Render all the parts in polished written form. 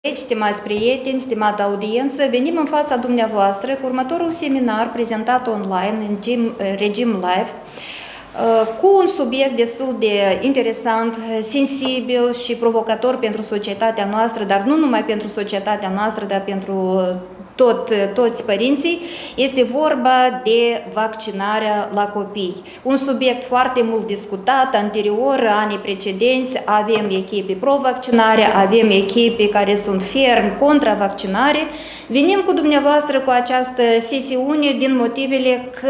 Stimați prieteni, stimată audiență, venim în fața dumneavoastră cu următorul seminar prezentat online în regim live, cu un subiect destul de interesant, sensibil și provocator pentru societatea noastră, dar nu numai pentru societatea noastră, dar pentru toți părinții. Este vorba de vaccinarea la copii. Un subiect foarte mult discutat, anterior, anii precedenți, avem echipe pro-vaccinare, avem echipe care sunt ferm contra vaccinare. Venim cu dumneavoastră cu această sesiune din motivele că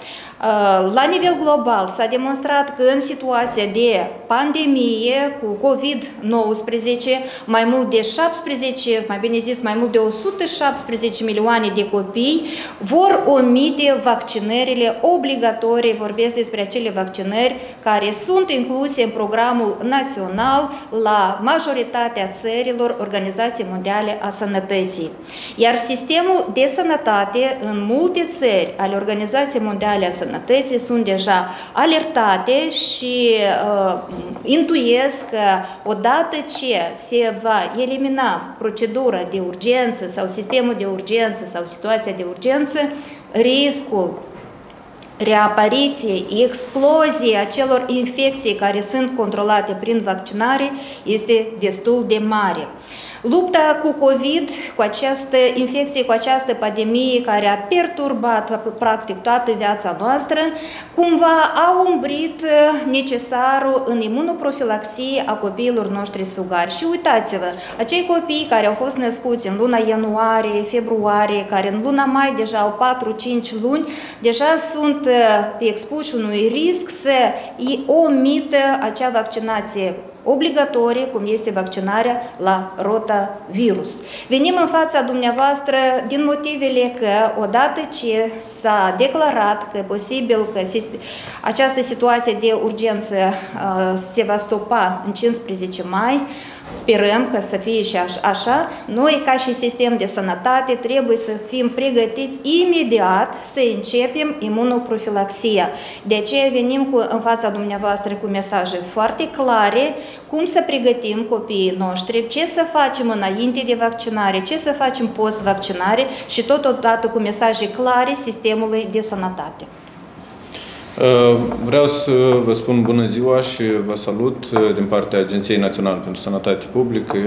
la nivel global s-a demonstrat că în situația de pandemie cu COVID-19 mai mult de 17, mai bine zis, mai mult de 117 milioane de copii vor omite vaccinările obligatorii. Vorbesc despre acele vaccinări care sunt incluse în programul național la majoritatea țărilor Organizației Mondiale a Sănătății. Iar sistemul de sănătate în multe țări ale Organizației Mondiale a Sănătății sunt deja alertate și intuiesc că odată ce se va elimina procedura de urgență sau sistemul de urgență sau situația de urgență, riscul reapariției, exploziei acelor infecții care sunt controlate prin vaccinare este destul de mare. Lupta cu COVID, cu această infecție, cu această pandemie care a perturbat practic toată viața noastră, cumva a umbrit necesarul în imunoprofilaxie a copiilor noștri sugari. Și uitați-vă, acei copii care au fost născuți în luna ianuarie, februarie, care în luna mai deja au 4-5 luni, deja sunt expuși unui risc să omită acea vaccinație obligatorie, cum este vaccinarea la rotavirus. Venim în fața dumneavoastră din motivele că odată ce s-a declarat că posibil că această situație de urgență se va stopa în 15 mai, sperăm că să fie și așa, noi ca și sistem de sănătate trebuie să fim pregătiți imediat să începem imunoprofilaxia. De aceea venim în fața dumneavoastră cu mesaje foarte clare cum să pregătim copiii noștri, ce să facem înainte de vaccinare, ce să facem post-vaccinare și totodată cu mesaje clare sistemului de sănătate. Vreau să vă spun bună ziua și vă salut din partea Agenției Naționale pentru Sănătate Publică.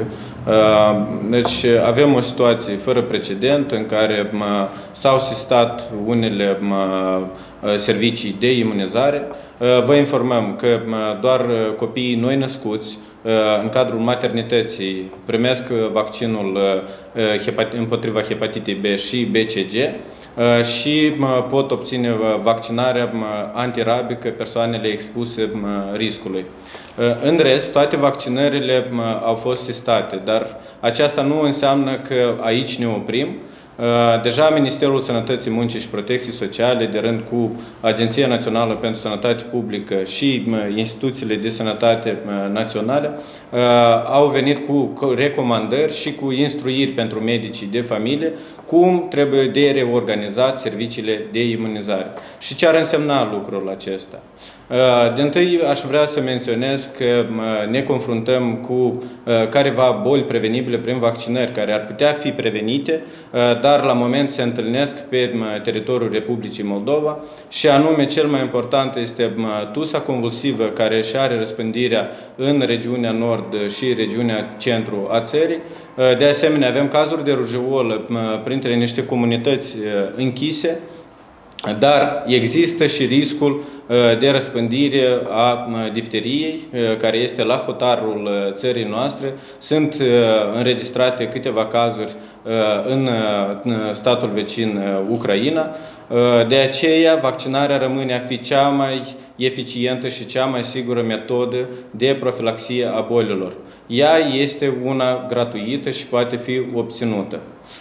Deci avem o situație fără precedent în care s-au sistat unele servicii de imunizare. Vă informăm că doar copiii noi născuți în cadrul maternității primesc vaccinul împotriva hepatitei B și BCG și pot obține vaccinarea antirabică persoanele expuse riscului. În rest, toate vaccinările au fost sistate, dar aceasta nu înseamnă că aici ne oprim. Deja Ministerul Sănătății, Muncii și Protecției Sociale, de rând cu Agenția Națională pentru Sănătate Publică și instituțiile de sănătate naționale, au venit cu recomandări și cu instruiri pentru medicii de familie cum trebuie de reorganizat serviciile de imunizare. Și ce ar însemna lucrul acesta? Dintâi aș vrea să menționez că ne confruntăm cu careva boli prevenibile prin vaccinări care ar putea fi prevenite, dar la moment se întâlnesc pe teritoriul Republicii Moldova și anume cel mai important este tusa convulsivă care și are răspândirea în regiunea nord și regiunea centru a țării. De asemenea, avem cazuri de rujeolă printre niște comunități închise, dar există și riscul de răspândire a difteriei, care este la hotarul țării noastre. Sunt înregistrate câteva cazuri în statul vecin Ucraina. De aceea, vaccinarea rămâne a fi cea mai eficientă și cea mai sigură metodă de profilaxie a bolilor. Ea este una gratuită și poate fi obținută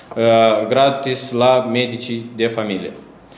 gratis la medicii de familie.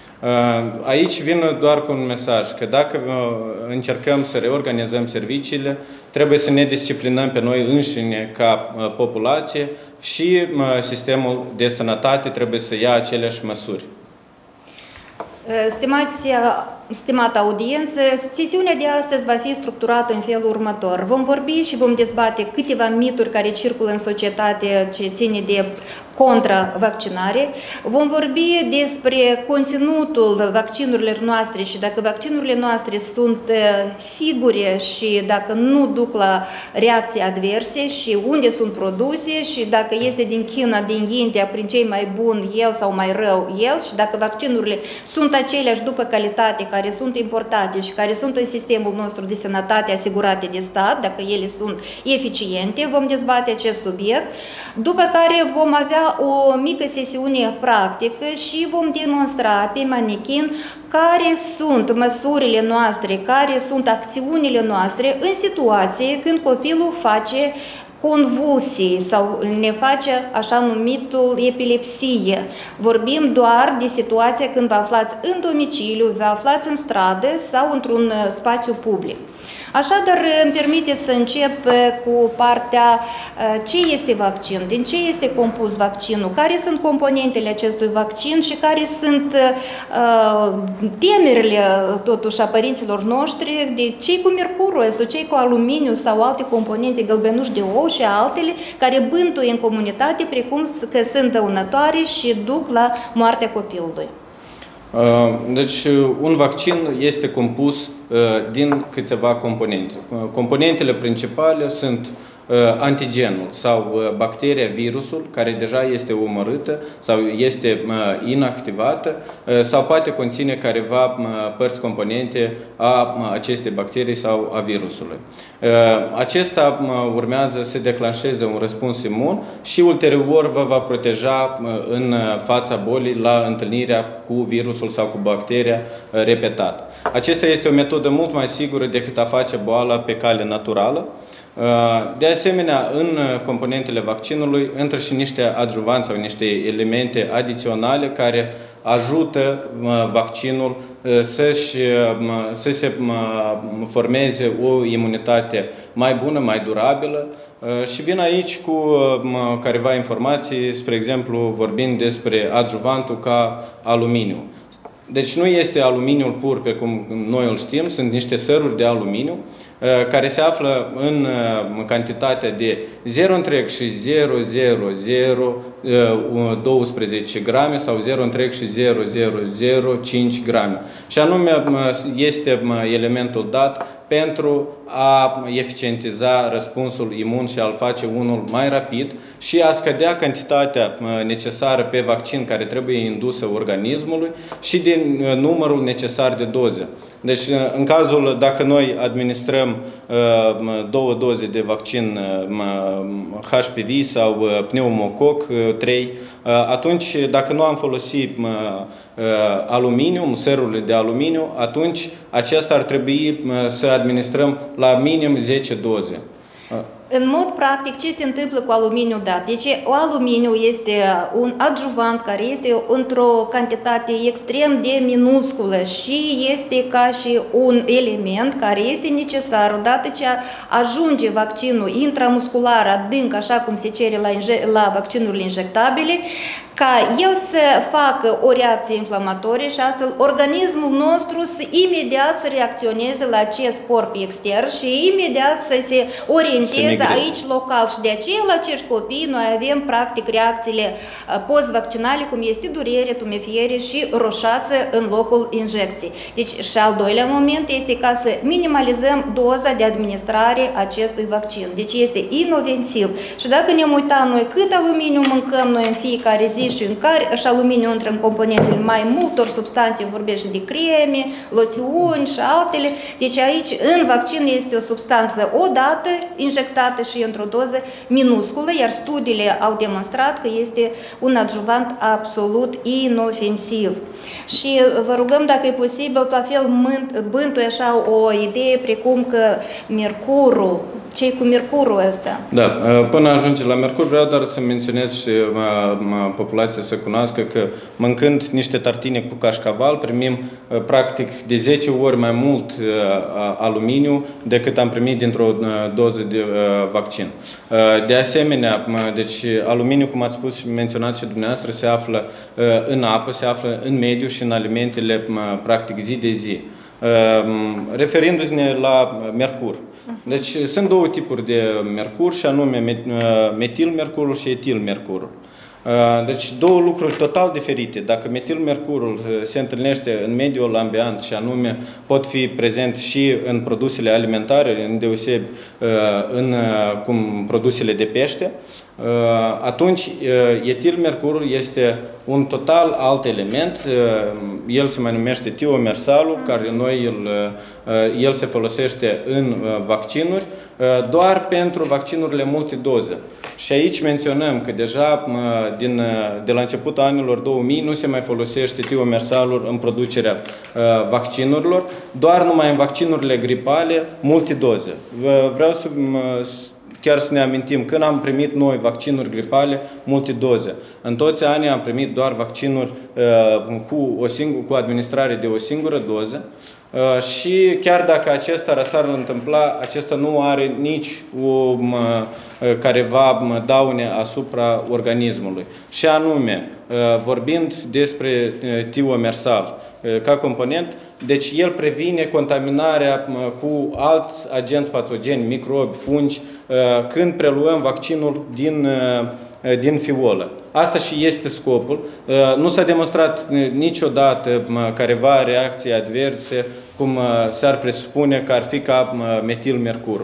Aici vin doar cu un mesaj, că dacă încercăm să reorganizăm serviciile, trebuie să ne disciplinăm pe noi înșine ca populație și sistemul de sănătate trebuie să ia aceleași măsuri. Stimați stimată audiență, sesiunea de astăzi va fi structurată în felul următor. Vom vorbi și vom dezbate câteva mituri care circulă în societate ce ține de contravaccinare. Vom vorbi despre conținutul vaccinurilor noastre și dacă vaccinurile noastre sunt sigure și dacă nu duc la reacții adverse și unde sunt produse și dacă este din China, din India, prin cei mai buni el sau mai rău el și dacă vaccinurile sunt aceleași după calitate care sunt importate și care sunt în sistemul nostru de sănătate asigurate de stat, dacă ele sunt eficiente, vom dezbate acest subiect, după care vom avea o mică sesiune practică și vom demonstra pe manechin care sunt măsurile noastre, care sunt acțiunile noastre în situație când copilul face convulsii sau ne face așa numitul epilepsie. Vorbim doar de situația când vă aflați în domiciliu, vă aflați în stradă sau într-un spațiu public. Așadar, îmi permiteți să încep cu partea ce este vaccin, din ce este compus vaccinul, care sunt componentele acestui vaccin și care sunt temerile totuși a părinților noștri de cei cu mercurul, cei cu aluminiu sau alte componente, gălbenuși de ou și altele, care bântuie în comunitate precum că sunt dăunătoare și duc la moartea copilului. Deci, un vaccin este compus din câteva componente. Componentele principale sunt antigenul sau bacteria, virusul, care deja este omorâtă sau este inactivată sau poate conține careva părți componente a acestei bacterii sau a virusului. Acesta urmează să declanșeze un răspuns imun și ulterior vă va proteja în fața bolii la întâlnirea cu virusul sau cu bacteria repetat. Acesta este o metodă mult mai sigură decât a face boala pe cale naturală. De asemenea, în componentele vaccinului intră și niște adjuvanți sau niște elemente adiționale care ajută vaccinul să se formeze o imunitate mai bună, mai durabilă și vin aici cu careva informații, spre exemplu vorbind despre adjuvantul ca aluminiu. Deci nu este aluminiul pur pe cum noi îl știm, sunt niște săruri de aluminiu care se află în cantitatea de 0,00012 grame sau 0,00005 grame. Și anume este elementul dat pentru a eficientiza răspunsul imun și a-l face unul mai rapid și a scădea cantitatea necesară pe vaccin care trebuie indusă organismului și din numărul necesar de doze. Deci, în cazul, dacă noi administrăm 2 doze de vaccin HPV sau pneumococ 3, atunci, dacă nu am folosit aluminiu, sărurile de aluminiu, atunci acesta ar trebui să administrăm la minim 10 doze. În mod practic, ce se întâmplă cu aluminiu dat? Deci, aluminiu este un adjuvant care este într-o cantitate extrem de minusculă și este ca și un element care este necesar odată ce ajunge vaccinul intramuscular adânc, așa cum se cere la vaccinurile injectabile, ca el să facă o reacție inflamatorie și astfel organismul nostru imediat să reacționeze la acest corp extern și imediat să se orienteze aici local. Și de aceea la acești copii noi avem practic reacțiile post-vaccinale, cum este durere, tumefiere și roșață în locul injecției. Deci și al doilea moment este ca să minimalizăm doza de administrare acestui vaccin. Deci este inofensiv. Și dacă ne uităm noi cât aluminiu mâncăm noi în fiecare zi și în care și aluminiu intră în componentele mai multor substanțe, vorbește de creme, loțiuni și altele. Deci aici în vaccin este o substanță odată injectată și într-o doză minusculă, iar studiile au demonstrat că este un adjuvant absolut inofensiv. Și vă rugăm dacă e posibil, la fel bântuie așa o idee precum că mercurul ce cu mercurul ăsta? Da, până ajunge la mercur, vreau doar să menționez și populația să cunoască că mâncând niște tartine cu cașcaval, primim practic de 10 ori mai mult aluminiu decât am primit dintr-o doză de vaccin. De asemenea, deci aluminiu, cum ați spus și menționat și dumneavoastră, se află în apă, se află în mediu și în alimentele practic zi de zi. Referindu-ne la mercur. Deci sunt două tipuri de mercur, și anume metilmercurul și etilmercurul. Deci două lucruri total diferite. Dacă metilmercurul se întâlnește în mediul ambient, și anume pot fi prezent și în produsele alimentare, îndeosebi în produsele de pește, atunci etilmercurul este un total alt element. El se mai numește tiomersalul, care el se folosește în vaccinuri doar pentru vaccinurile multidoză. Și aici menționăm că deja de la începutul anilor 2000 nu se mai folosește tiomersalul în producerea vaccinurilor, doar numai în vaccinurile gripale multidoze. Vreau chiar să ne amintim, când am primit noi vaccinuri gripale multidoze, în toți anii am primit doar vaccinuri cu administrare de o singură doză, și chiar dacă acesta s-ar întâmpla, acesta nu are nici careva daune asupra organismului. Și anume, vorbind despre tiomersal ca component, deci el previne contaminarea cu alți agenți patogeni, microbi, fungi, când preluăm vaccinul din fiolă. Asta și este scopul. Nu s-a demonstrat niciodată careva reacții adverse, cum s-ar presupune că ar fi ca metilmercurul.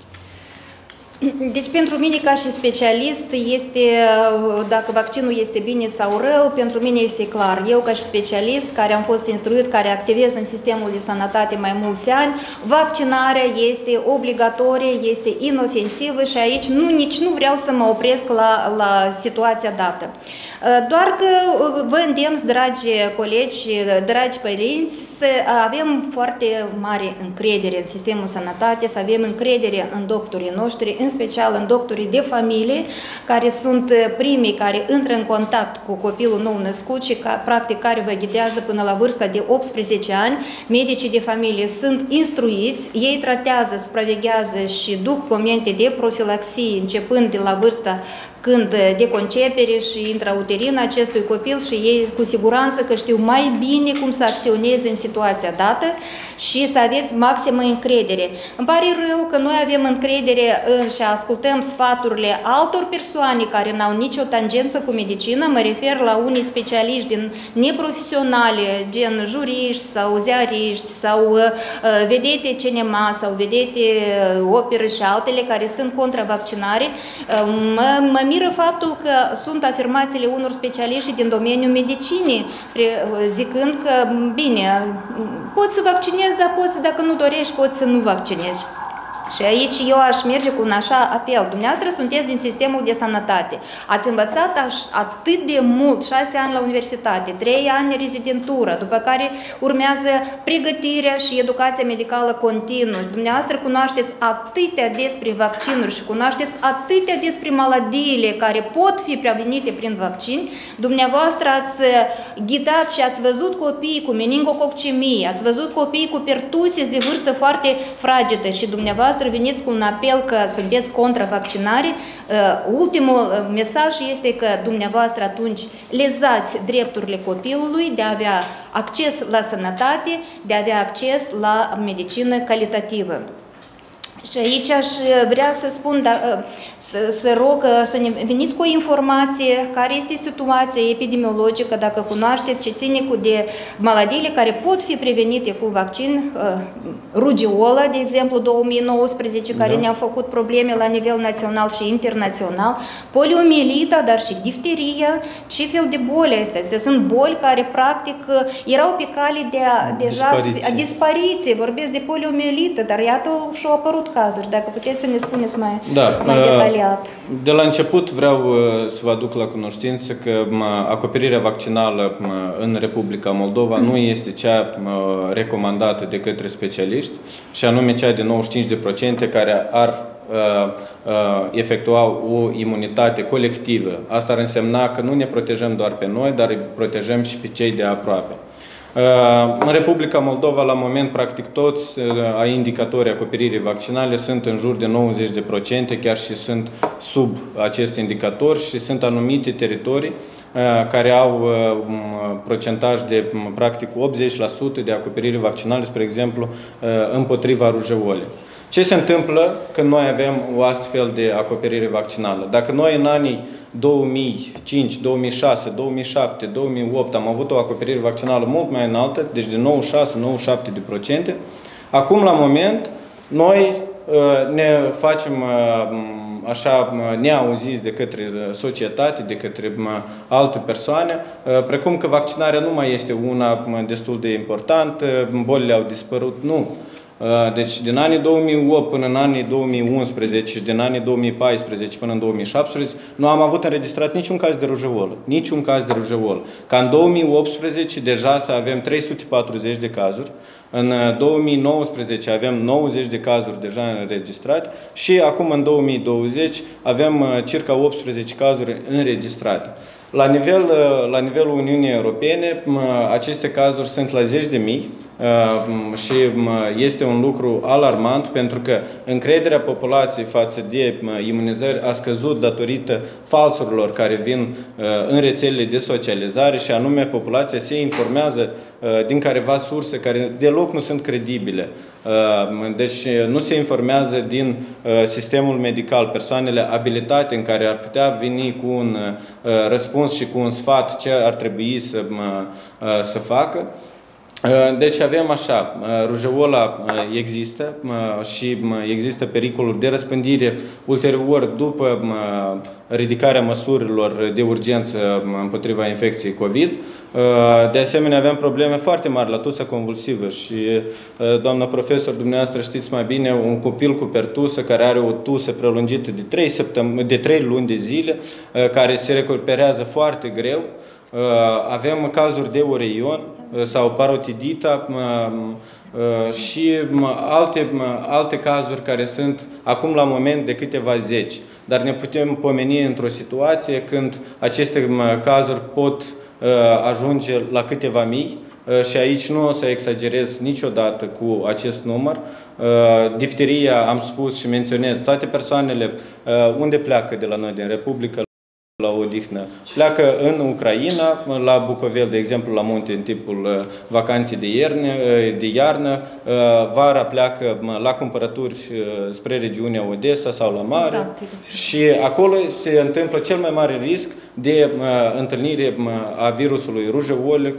Deci pentru mine ca și specialist este, dacă vaccinul este bine sau rău, pentru mine este clar. Eu ca și specialist care am fost instruit, care activez în sistemul de sănătate mai mulți ani, vaccinarea este obligatorie, este inofensivă și aici nici nu vreau să mă opresc la situația dată. Doar că vă îndemn, dragi colegi, dragi părinți, să avem foarte mare încredere în sistemul sănătate, să avem încredere în doctorii noștri, în special în doctorii de familie, care sunt primii care intră în contact cu copilul nou născut și practic care vă ghidează până la vârsta de 18 ani. Medicii de familie sunt instruiți, ei tratează, supraveghează și duc momente de profilaxie începând de la vârsta de concepere și intrauterină acestui copil și ei cu siguranță că știu mai bine cum să acționeze în situația dată și să aveți maximă încredere. Îmi pare rău că noi avem încredere și ascultăm sfaturile altor persoane care n-au nicio tangență cu medicină, mă refer la unii specialiști din neprofesionale, gen juriști sau ziariști sau vedete cinema sau vedete operă și altele care sunt contra vaccinare. Mă miră faptul că sunt afirmațiile unor specialiști din domeniul medicinii, zicând că, bine, poți să vaccinezi, dar dacă nu dorești, poți să nu vaccinezi. Și aici eu aș merge cu un așa apel. Dumneavoastră sunteți din sistemul de sănătate. Ați învățat atât de mult, 6 ani la universitate, 3 ani rezidentură, după care urmează pregătirea și educația medicală continuă. Dumneavoastră cunoașteți atâtea despre vaccinuri și cunoașteți atâtea despre maladiile care pot fi prevenite prin vaccin. Dumneavoastră ați ghidat și ați văzut copii cu meningococcemie, ați văzut copii cu pertusis de vârstă foarte fragedă și dumneavoastră veniți cu un apel că sunteți contra vaccinare. Ultimul mesaj este că dumneavoastră atunci lezați drepturile copilului de a avea acces la sănătate, de a avea acces la medicină calitativă. Și aici aș vrea să spun, să rog să ne veniți cu o informație, care este situația epidemiologică, dacă cunoașteți și ține cu de maladiile care pot fi prevenite cu vaccin, rugiola, de exemplu, 2019, care ne-a făcut probleme la nivel național și internațional, poliomielita, dar și difteria, ce fel de boli astea? Astea sunt boli care, practic, erau pe cale de dispariție. Vorbesc de poliomielită, dar iată și-au apărut cazuri, dacă puteți să ne spuneți mai detaliat. De la început vreau să vă aduc la cunoștință că acoperirea vaccinală în Republica Moldova nu este cea recomandată de către specialiști, și anume cea de 95% care ar efectua o imunitate colectivă. Asta ar însemna că nu ne protejăm doar pe noi, dar îi protejăm și pe cei de aproape. În Republica Moldova, la moment, practic toți indicatorii acoperirii vaccinale sunt în jur de 90%, chiar și sunt sub acest indicator, și sunt anumite teritorii care au un procentaj de practic 80% de acoperire vaccinală, spre exemplu, împotriva rujeolei. Ce se întâmplă când noi avem o astfel de acoperire vaccinală? Dacă noi în anii 2005, 2006, 2007, 2008 am avut o acoperire vaccinală mult mai înaltă, deci de 96-97%, acum la moment noi ne facem așa neauziți de către societate, de către alte persoane, precum că vaccinarea nu mai este una destul de importantă, bolile au dispărut. Nu. Deci din anii 2008 până în anii 2011 și din anii 2014 până în 2017 nu am avut înregistrat niciun caz de rujeolă. Niciun caz de rujeolă. Ca în 2018 deja să avem 340 de cazuri, în 2019 avem 90 de cazuri deja înregistrate și acum în 2020 avem circa 18 cazuri înregistrate. La nivelul Uniunii Europene, aceste cazuri sunt la zeci de mii și este un lucru alarmant, pentru că încrederea populației față de imunizări a scăzut datorită falsurilor care vin în rețelele de socializare, și anume populația se informează din careva surse care deloc nu sunt credibile. Deci nu se informează din sistemul medical, persoanele abilitate în care ar putea veni cu un răspuns și cu un sfat ce ar trebui să facă. Deci avem așa, rujeola există și există pericolul de răspândire ulterior după ridicarea măsurilor de urgență împotriva infecției COVID. De asemenea, avem probleme foarte mari la tusă convulsivă și, doamna profesor, dumneavoastră știți mai bine, un copil cu pertusă care are o tusă prelungită de 3 luni de zile, care se recuperează foarte greu. Avem cazuri de oreion sau parotidita și alte cazuri care sunt acum la moment de câteva zeci. Dar ne putem pomeni într-o situație când aceste cazuri pot ajunge la câteva mii, și aici nu o să exagerez niciodată cu acest număr. Difteria, am spus și menționez, toate persoanele unde pleacă de la noi, din Republica, la odihnă, pleacă în Ucraina, la Bucovel, de exemplu, la munte în timpul vacanței de iarnă, vara pleacă la cumpărături spre regiunea Odessa sau la mare, exact. Și acolo se întâmplă cel mai mare risc de întâlnire a virusului rujeolic,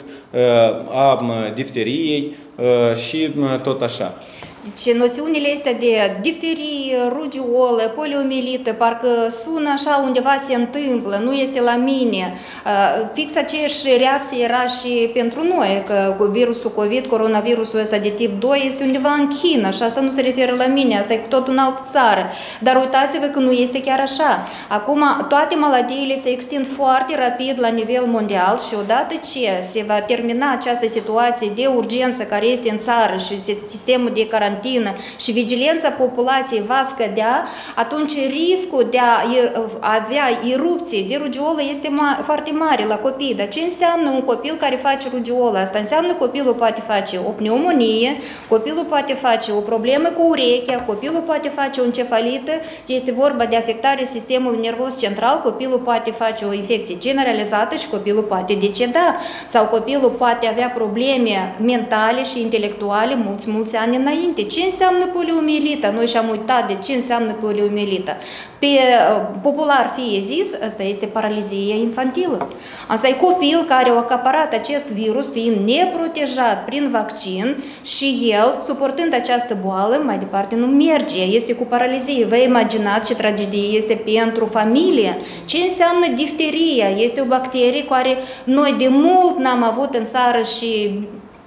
a difteriei și tot așa. Deci noțiunile astea de difterie, rujeolă, poliomielită, parcă sună așa undeva se întâmplă, nu este la mine. Fix aceeași reacție era și pentru noi, că cu virusul COVID, coronavirusul ăsta de tip 2 este undeva în China și asta nu se referă la mine, asta e cu tot în altă țară. Dar uitați-vă că nu este chiar așa. Acum toate maladiile se extind foarte rapid la nivel mondial și odată ce se va termina această situație de urgență care este în țară și sistemul de carantină și vigilența populației va scădea, atunci riscul de a avea erupții de rujeolă este foarte mare la copii. Dar ce înseamnă un copil care face rujeolă? Asta înseamnă copilul poate face o pneumonie, copilul poate face o problemă cu urechea, copilul poate face o encefalită, este vorba de afectarea sistemului nervos central, copilul poate face o infecție generalizată și copilul poate deceda. Sau copilul poate avea probleme mentale și intelectuale mulți ani înainte. Ce înseamnă poliomielită? Noi și-am uitat de ce înseamnă poliomielită. Pe popular fie zis, asta este paralizie infantilă. Asta e copil care a acaparat acest virus fiind neprotejat prin vaccin și el, suportând această boală, mai departe nu merge, este cu paralizie. Vă imaginați ce tragedie este pentru familie. Ce înseamnă difteria? Este o bacterie care noi de mult n-am avut în țară și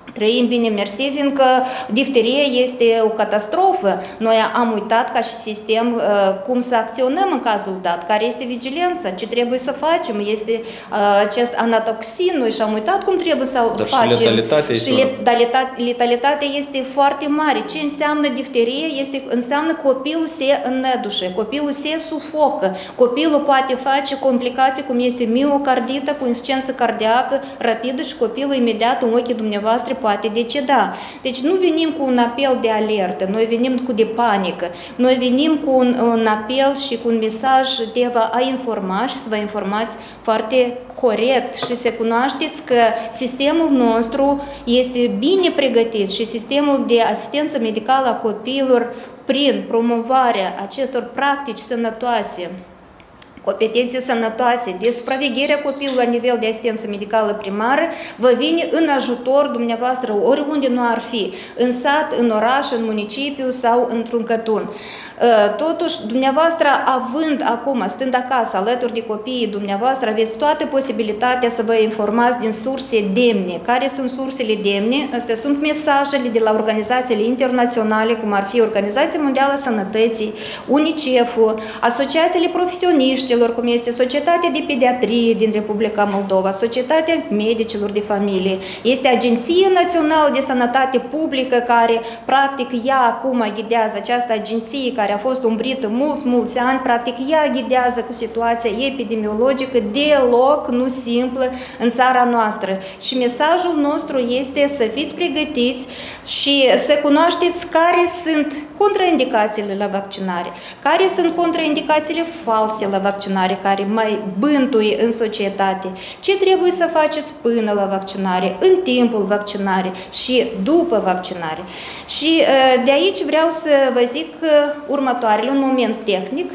Trăim bine, mersi, fiindcă difteria este o catastrofă. Noi am uitat ca și sistem cum să acționăm în cazul dat, care este vigilența, ce trebuie să facem, este acest anatoxin, noi și-am uitat cum trebuie să-l facem. Și letalitatea este foarte mare. Ce înseamnă difterie? Înseamnă copilul se înnădușe, copilul se sufocă, copilul poate face complicații cum este miocardită cu insuficiență cardiacă rapidă și copilul imediat în ochii dumneavoastră poate deceda. Deci nu venim cu un apel de alertă, noi venim cu de panică, noi venim cu un apel și cu un mesaj de a informa și să vă informați foarte corect și să cunoașteți că sistemul nostru este bine pregătit și sistemul de asistență medicală a copiilor prin promovarea acestor practici sănătoase, competențe sănătoase, de supravegherea copilului la nivel de asistență medicală primară, vă vine în ajutor dumneavoastră oriunde nu ar fi, în sat, în oraș, în municipiu sau într-un cătun. Totuși, dumneavoastră, având acum, stând acasă, alături de copiii dumneavoastră, aveți toată posibilitatea să vă informați din surse demne. Care sunt sursele demne? Astea sunt mesajele de la organizațiile internaționale, cum ar fi Organizația Mondială a Sănătății, UNICEF-ul, asociațiile profesioniștilor, cum este Societatea de Pediatrie din Republica Moldova, Societatea Medicilor de Familie, este Agenția Națională de Sănătate Publică, care, practic, ea acum ghidează această agenție care a fost umbrită mulți ani, practic ea ghidează cu situația epidemiologică deloc nu simplă în țara noastră. Și mesajul nostru este să fiți pregătiți și să cunoașteți care sunt contraindicațiile la vaccinare, care sunt contraindicațiile false la vaccinare, care mai bântuie în societate, ce trebuie să faceți până la vaccinare, în timpul vaccinării și după vaccinare. Și de aici vreau să vă zic următoarele, un moment tehnic,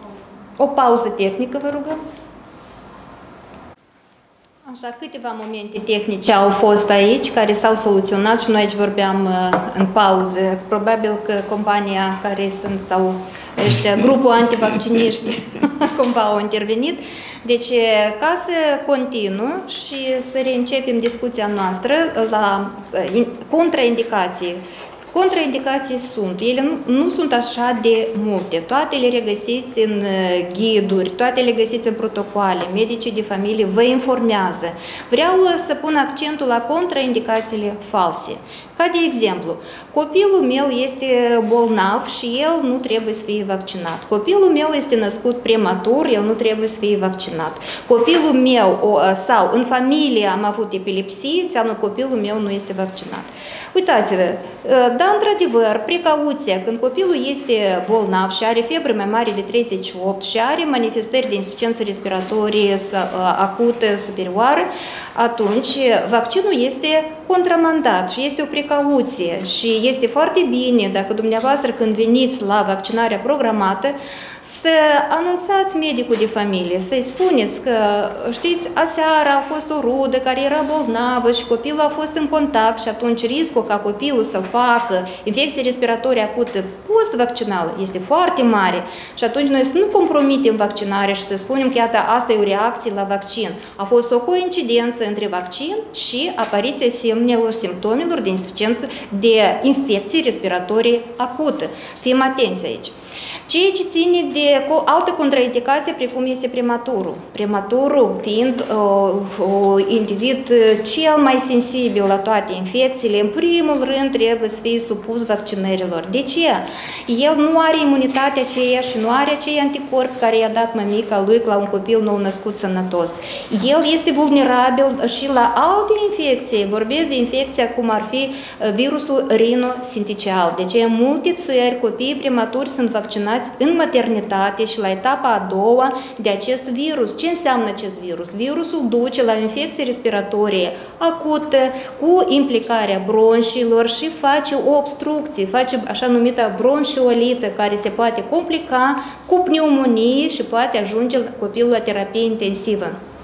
o pauză tehnică, vă rugăm. Așa, câteva momente tehnice au fost aici, care s-au soluționat și noi aici vorbeam în pauză. Probabil că compania care sunt, sau ăștia, grupul antivacciniști, cumva au intervenit. Deci, ca să continu și să reîncepem discuția noastră la contraindicații. Contraindicații sunt, ele nu sunt așa de multe, toate le regăsiți în ghiduri, toate le găsiți în protocoale, medicii de familie vă informează. Vreau să pun accentul la contraindicațiile false. Ca de exemplu, copilul meu este bolnav și el nu trebuie să fie vaccinat. Copilul meu este născut prematur, el nu trebuie să fie vaccinat. Copilul meu sau în familie am avut epilepsie, înseamnă copilul meu nu este vaccinat. Uitați-vă, da, într-adevăr, precauția, când copilul este bolnav și are febră mai mare de 38 și are manifestări de insuficiență respiratorie acută superioară, atunci vaccinul este contramandat și este o precauție și este foarte bine dacă dumneavoastră când veniți la vaccinarea programată să anunțați medicul de familie, să-i spuneți că, știți, aseară a fost o rudă care era bolnavă și copilul a fost în contact și atunci riscul ca copilul să facă infecție respiratorie acută post-vaccinală este foarte mare și atunci noi să nu compromitem vaccinarea și să spunem că, iată, asta e o reacție la vaccin. A fost o coincidență între vaccin și apariția semnelor, simptomelor de insuficiență, de infecție respiratorie acută. Fim atenți aici. Ceea ce ține de altă contraindicație, precum este prematurul. Prematurul fiind un individ cel mai sensibil la toate infecțiile, în primul rând trebuie să fie supus vaccinărilor. De ce? El nu are imunitatea aceea și nu are acei anticorpi care i-a dat mămica lui la un copil nou născut sănătos. El este vulnerabil și la alte infecții. Vorbesc de infecția cum ar fi virusul rino-sinticial. Deci în multe țări copiii prematuri sunt vaccinați în maternitate și la etapa a doua de acest virus. Ce înseamnă acest virus? Virusul duce la infecție respiratorie acută cu implicarea bronșilor și face o obstrucție, face așa numită bronșiolită care se poate complica cu pneumonie și poate ajunge copilul la terapie intensivă.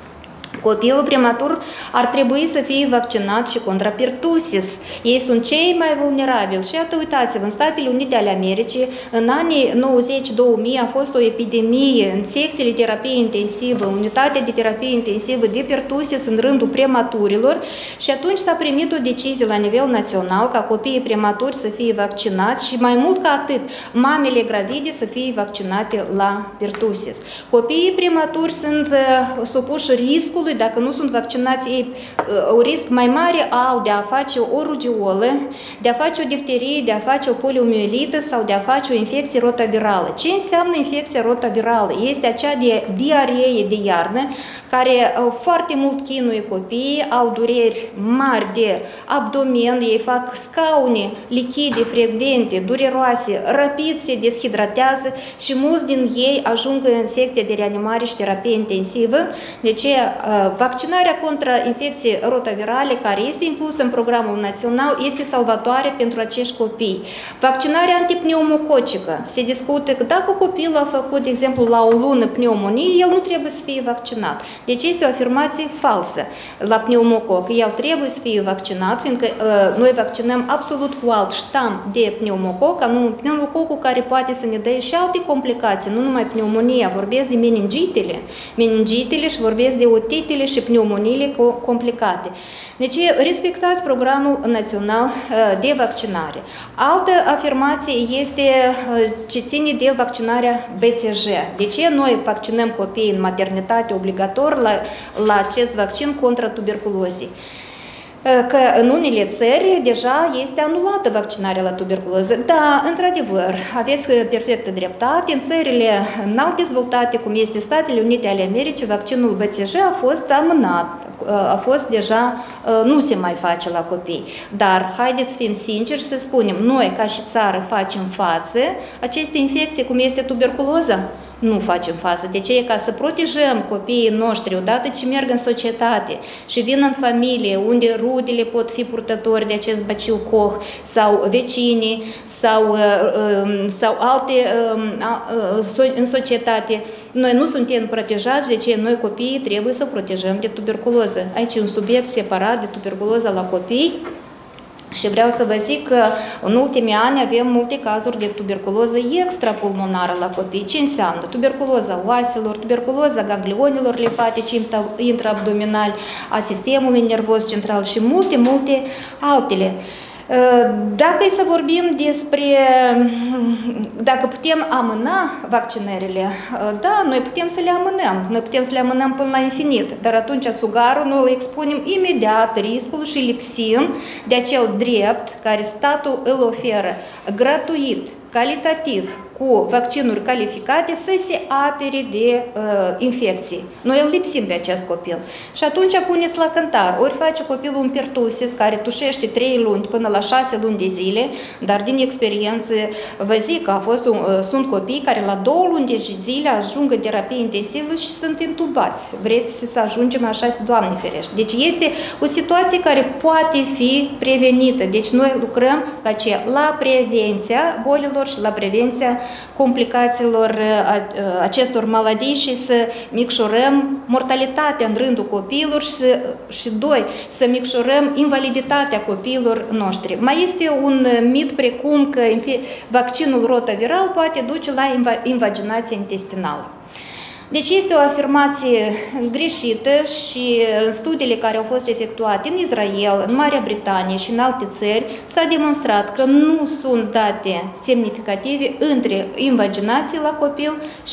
Copilul prematur ar trebui să fie vaccinat și contra pertussis. Ei sunt cei mai vulnerabili. Și iată, uitați-vă, în Statele Unite ale Americii, în anii 90-2000 a fost o epidemie în secțiile terapie intensivă, unitatea de terapie intensivă de pertussis în rândul prematurilor și atunci s-a primit o decizie la nivel național ca copiii prematuri să fie vaccinați și mai mult ca atât, mamele gravide să fie vaccinate la pertussis. Copiii prematuri sunt supuși riscului, dacă nu sunt vaccinați, ei un risc mai mare au de a face o rugeolă, de a face o difterie, de a face o poliomielită sau de a face o infecție rotavirală. Ce înseamnă infecția rotavirală? Este acea diaree de iarnă care foarte mult chinuie copiii, au dureri mari de abdomen, ei fac scaune lichide, frecvente, dureroase, rapid se deshidratează și mulți din ei ajung în secția de reanimare și terapie intensivă. Deci vaccinarea contra infecției rotavirale, care este inclusă în programul național, este salvatoare pentru acești copii. Vaccinarea antipneumococică. Se discută că dacă copilul a făcut, de exemplu, la o lună pneumonie, el nu trebuie să fie vaccinat. Deci este o afirmație falsă la pneumococ. El trebuie să fie vaccinat, fiindcă noi vaccinăm absolut cu alt ștam de pneumococ, anume pneumococul care poate să ne dea și alte complicații, nu numai pneumonia, vorbesc de meningitele și vorbesc de otitele și pneumoniile complicate. Deci respectați programul național de vaccinare. Altă afirmație este ce ține de vaccinarea BCG. De ce noi vaccinăm copiii în maternitate obligator la acest vaccin contra tuberculozei? Că în unele țări deja este anulată vaccinarea la tuberculoză. Da, într-adevăr, aveți perfectă dreptate. În țările înalt dezvoltate, cum este Statele Unite ale Americii, vaccinul BCG a fost amânat. A fost deja, nu se mai face la copii. Dar haideți să fim sinceri și să spunem, noi ca și țară facem față aceste infecții, cum este tuberculoza? Nu facem față. De ce? Ca să protejăm copiii noștri odată ce merg în societate și vin în familie, unde rudele pot fi purtători de acest bacil Koch sau vecinii sau alte în societate. Noi nu suntem protejați, de ce noi copiii trebuie să protejăm de tuberculoză. Aici e un subiect separat de tuberculoză la copii. Și vreau să vă zic că în ultimii ani avem multe cazuri de tuberculoză extrapulmonară la copii. Ce înseamnă? Tuberculoza oaselor, tuberculoza ganglionilor limfatici intraabdominali, a sistemului nervos central și multe altele. Dacă e să vorbim despre dacă putem amâna vaccinările, da, noi putem să le amânăm. Noi putem să le amânăm până la infinit, dar atunci sugarul noi îl expunem imediat riscul și lipsim de acel drept care statul îl oferă gratuit, calitativ, cu vaccinuri calificate, să se apere de infecții. Noi îl lipsim pe acest copil. Și atunci puneți la cântar. Ori face copilul un pertussis care tușește 3 luni până la 6 luni de zile, dar din experiență vă zic că sunt copii care la 2 luni de zile ajung în terapie intensivă și sunt intubați. Vreți să ajungem așa, Doamne ferește. Deci este o situație care poate fi prevenită. Deci noi lucrăm la ce? La prevenția bolilor și la prevenția complicațiilor acestor maladii și să micșorăm mortalitatea în rândul copiilor și doi, să micșorăm invaliditatea copiilor noștri. Mai este un mit precum că vaccinul rotaviral poate duce la invaginație intestinală. Deci este o afirmație greșită și în studiile care au fost efectuate în Israel, în Marea Britanie și în alte țări s-a demonstrat că nu sunt date semnificative între invaginație la copil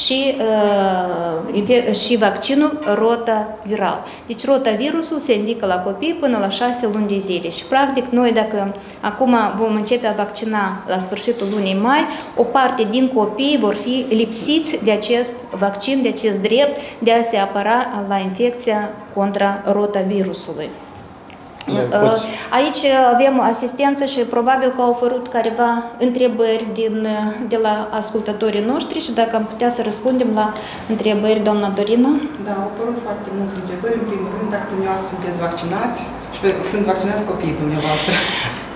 și vaccinul rotaviral. Deci rotavirusul se indică la copii până la 6 luni de zile și practic noi dacă acum vom începe a vaccina la sfârșitul lunii mai, o parte din copii vor fi lipsiți de acest vaccin, de acest drept de a se apăra la infecția contra rotavirusului. Aici avem asistență și probabil că au apărut careva întrebări de la ascultătorii noștri și dacă am putea să răspundem la întrebări, doamna Dorina. Da, au apărut foarte multe întrebări. În primul rând, dacă dumneavoastră sunteți vaccinați și sunt vaccinați copiii dumneavoastră.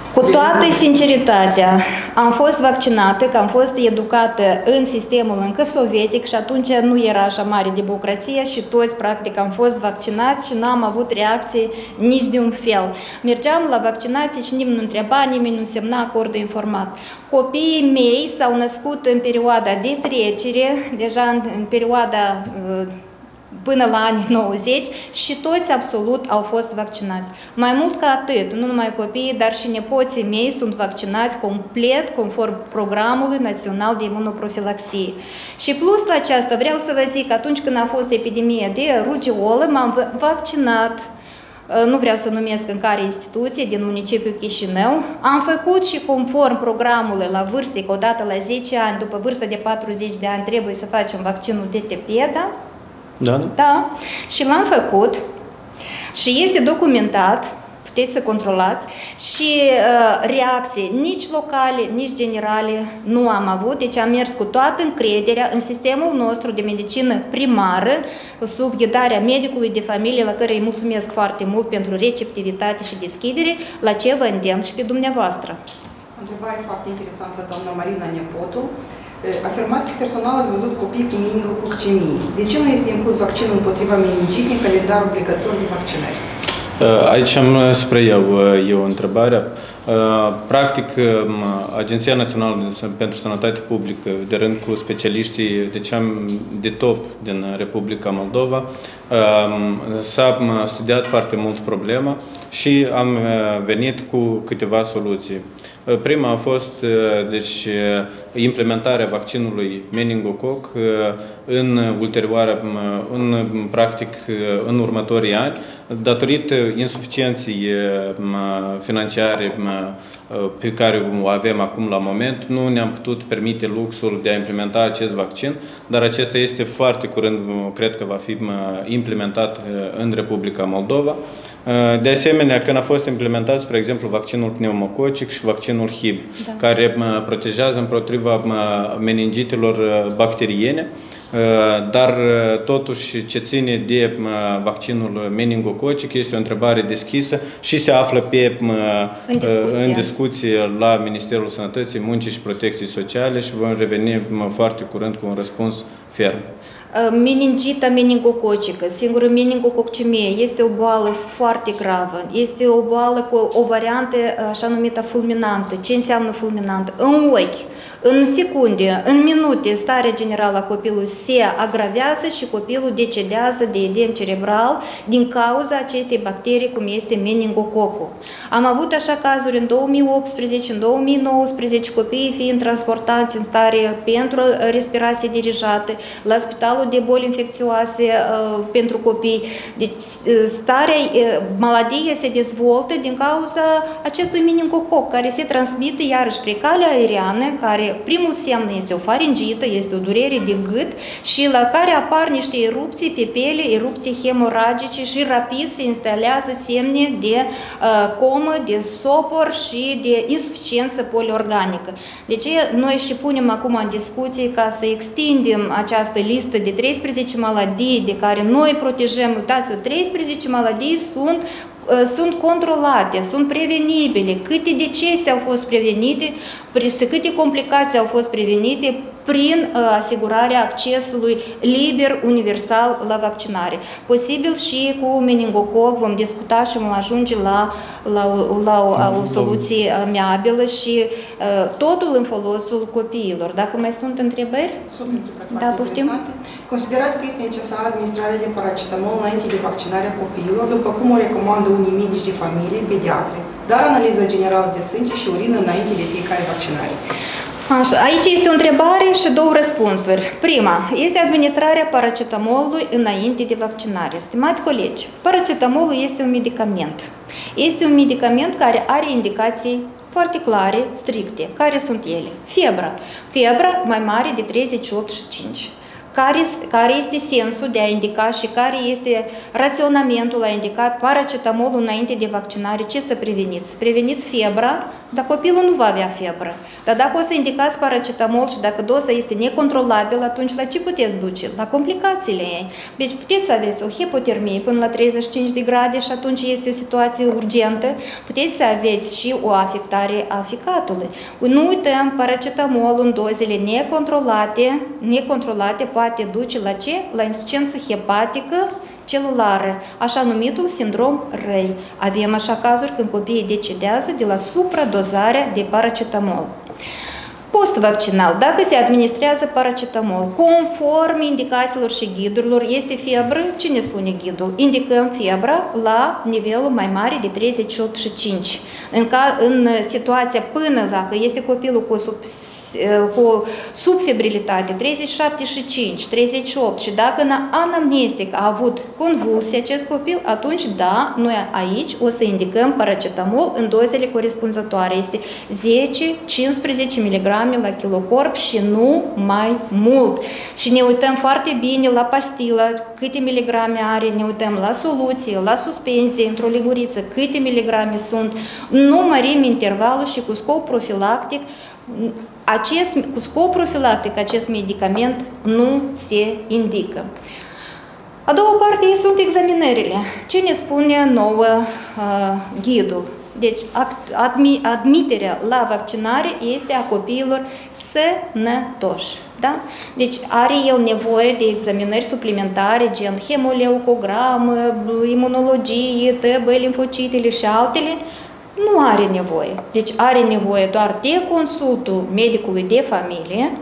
Cu toată sinceritatea, am fost vaccinată, că am fost educată în sistemul încă sovietic și atunci nu era așa mare democrație și toți practic am fost vaccinați și n-am avut reacții nici de un fel. Mergeam la vaccinații și nimeni nu întreba, nimeni nu semna acord informat. Copiii mei s-au născut în perioada de trecere, deja în perioada până la anii 90 și toți absolut au fost vaccinați. Mai mult ca atât, nu numai copiii, dar și nepoții mei sunt vaccinați complet conform programului național de imunoprofilaxie. Și plus la aceasta vreau să vă zic că atunci când a fost epidemie de rugeolă, m-am vaccinat. Nu vreau să numesc în care instituție, din municipiul Chișinău. Am făcut și conform programului la vârste, că odată la 10 ani, după vârsta de 40 de ani, trebuie să facem vaccinul DTP, da? Da? Da. Și l-am făcut și este documentat, puteți să controlați, și reacții nici locale, nici generale nu am avut, deci am mers cu toată încrederea în sistemul nostru de medicină primară, sub ghidarea medicului de familie, la care îi mulțumesc foarte mult pentru receptivitate și deschidere, la ce vă îndemn și pe dumneavoastră. O întrebare foarte interesantă, doamna Marina Nepotu. Afirmați că personal ați văzut copii cu meningococcemie. De ce nu este impus vaccinul împotriva meningitei în calendar obligatoriu de vaccinări? Aici am să preiau eu întrebarea. Practic, Agenția Națională pentru Sănătate Publică, de rând cu specialiștii de top din Republica Moldova, s-a studiat foarte mult problema și am venit cu câteva soluții. Prima a fost deci, implementarea vaccinului meningococ în următorii ani, datorită insuficienței financiare pe care o avem acum la moment, nu ne-am putut permite luxul de a implementa acest vaccin, dar acesta este foarte curând, cred că va fi implementat în Republica Moldova. De asemenea, când a fost implementat, spre exemplu, vaccinul pneumococic și vaccinul HIV, care protejează împotriva meningitelor bacteriene, dar totuși ce ține de vaccinul meningococic este o întrebare deschisă și se află în discuție la Ministerul Sănătății, Muncii și Protecției Sociale și vom reveni foarte curând cu un răspuns ferm. Meningita meningococică, singură meningococcemie, este o boală foarte gravă. Este o boală cu o variantă așa numită fulminantă. Ce înseamnă fulminantă? În ochi, în secunde, în minute, starea generală a copilului se agravează și copilul decedează de edem cerebral din cauza acestei bacterii, cum este meningococul. Am avut așa cazuri în 2018, în 2019, copiii fiind transportați în stare pentru respirație dirijată la Spitalul de Boli Infecțioase pentru copii. Deci maladie se dezvoltă din cauza acestui meningococ, care se transmite iarăși prin calea aeriană, care primul semn este o faringită, este o durere de gât și la care apar niște erupții pe piele, erupții hemoragice și rapid se instalează semne de comă, de sopor și de insuficiență poliorganică. Deci noi și punem acum în discuție ca să extindem această listă de 13 maladii de care noi protejăm. Uitați-vă, 13 maladii sunt controlate, sunt prevenibile, câte decese au fost prevenite, câte complicații au fost prevenite prin asigurarea accesului liber, universal la vaccinare. Posibil și cu meningococ vom discuta și vom ajunge la o soluție amiabilă și totul în folosul copiilor. Dacă mai sunt întrebări? Sunt întrebări da, poftim. Considerați că este necesară administrarea de paracetamol înainte de vaccinarea copiilor, după cum o recomandă unii medici de familie, pediatri, dar analiza generală de sânge și urină înainte de fiecare vaccinare. Așa, aici este o întrebare și două răspunsuri. Prima, este administrarea paracetamolului înainte de vaccinare. Stimați colegi, paracetamolul este un medicament. Este un medicament care are indicații foarte clare, stricte. Care sunt ele? Febra mai mare de 38,5. Care este sensul de a indica și care este raționamentul a indica paracetamolul înainte de vaccinare? Ce să preveniți? Preveniți febra, dar copilul nu va avea febră. Dar dacă o să indicați paracetamol și dacă doza este necontrolabilă, atunci la ce puteți duce? La complicațiile ei. Deci puteți să aveți o hipotermie până la 35 de grade și atunci este o situație urgentă. Puteți să aveți și o afectare a ficatului. Nu uităm, paracetamolul în dozele necontrolate poate duce la ce? La insuficiență hepatică celulară, așa numitul sindrom REI. Avem așa cazuri când copiii decedează de la supradozarea de paracetamol. Post-vaccinal, dacă se administrează paracetamol, conform indicațiilor și ghidurilor, este febră, ce ne spune ghidul? Indicăm febra la nivelul mai mare de 38,5. În situația până dacă este copilul cu subfebrilitate, 37,5, 38 și dacă în anamnestic a avut convulsie acest copil, atunci da, noi aici o să indicăm paracetamol în dozele corespunzătoare. Este 10-15 mg la kilocorp și nu mai mult. Și ne uităm foarte bine la pastilă, câte miligrame are, ne uităm la soluție, la suspensie, într-o liguriță, câte miligrame sunt, nu mărim intervalul și cu scop profilactic, cu scop profilactic acest medicament nu se indică. A doua parte sunt examinările. Ce ne spune nouă ghidul? Deci, admiterea la vaccinare este a copiilor sănătoși. Da? Deci, are el nevoie de examinări suplimentare, gen hemoleucogram, imunologie, TB, limfocitele și altele? Nu are nevoie. Deci, are nevoie doar de consultul medicului de familie.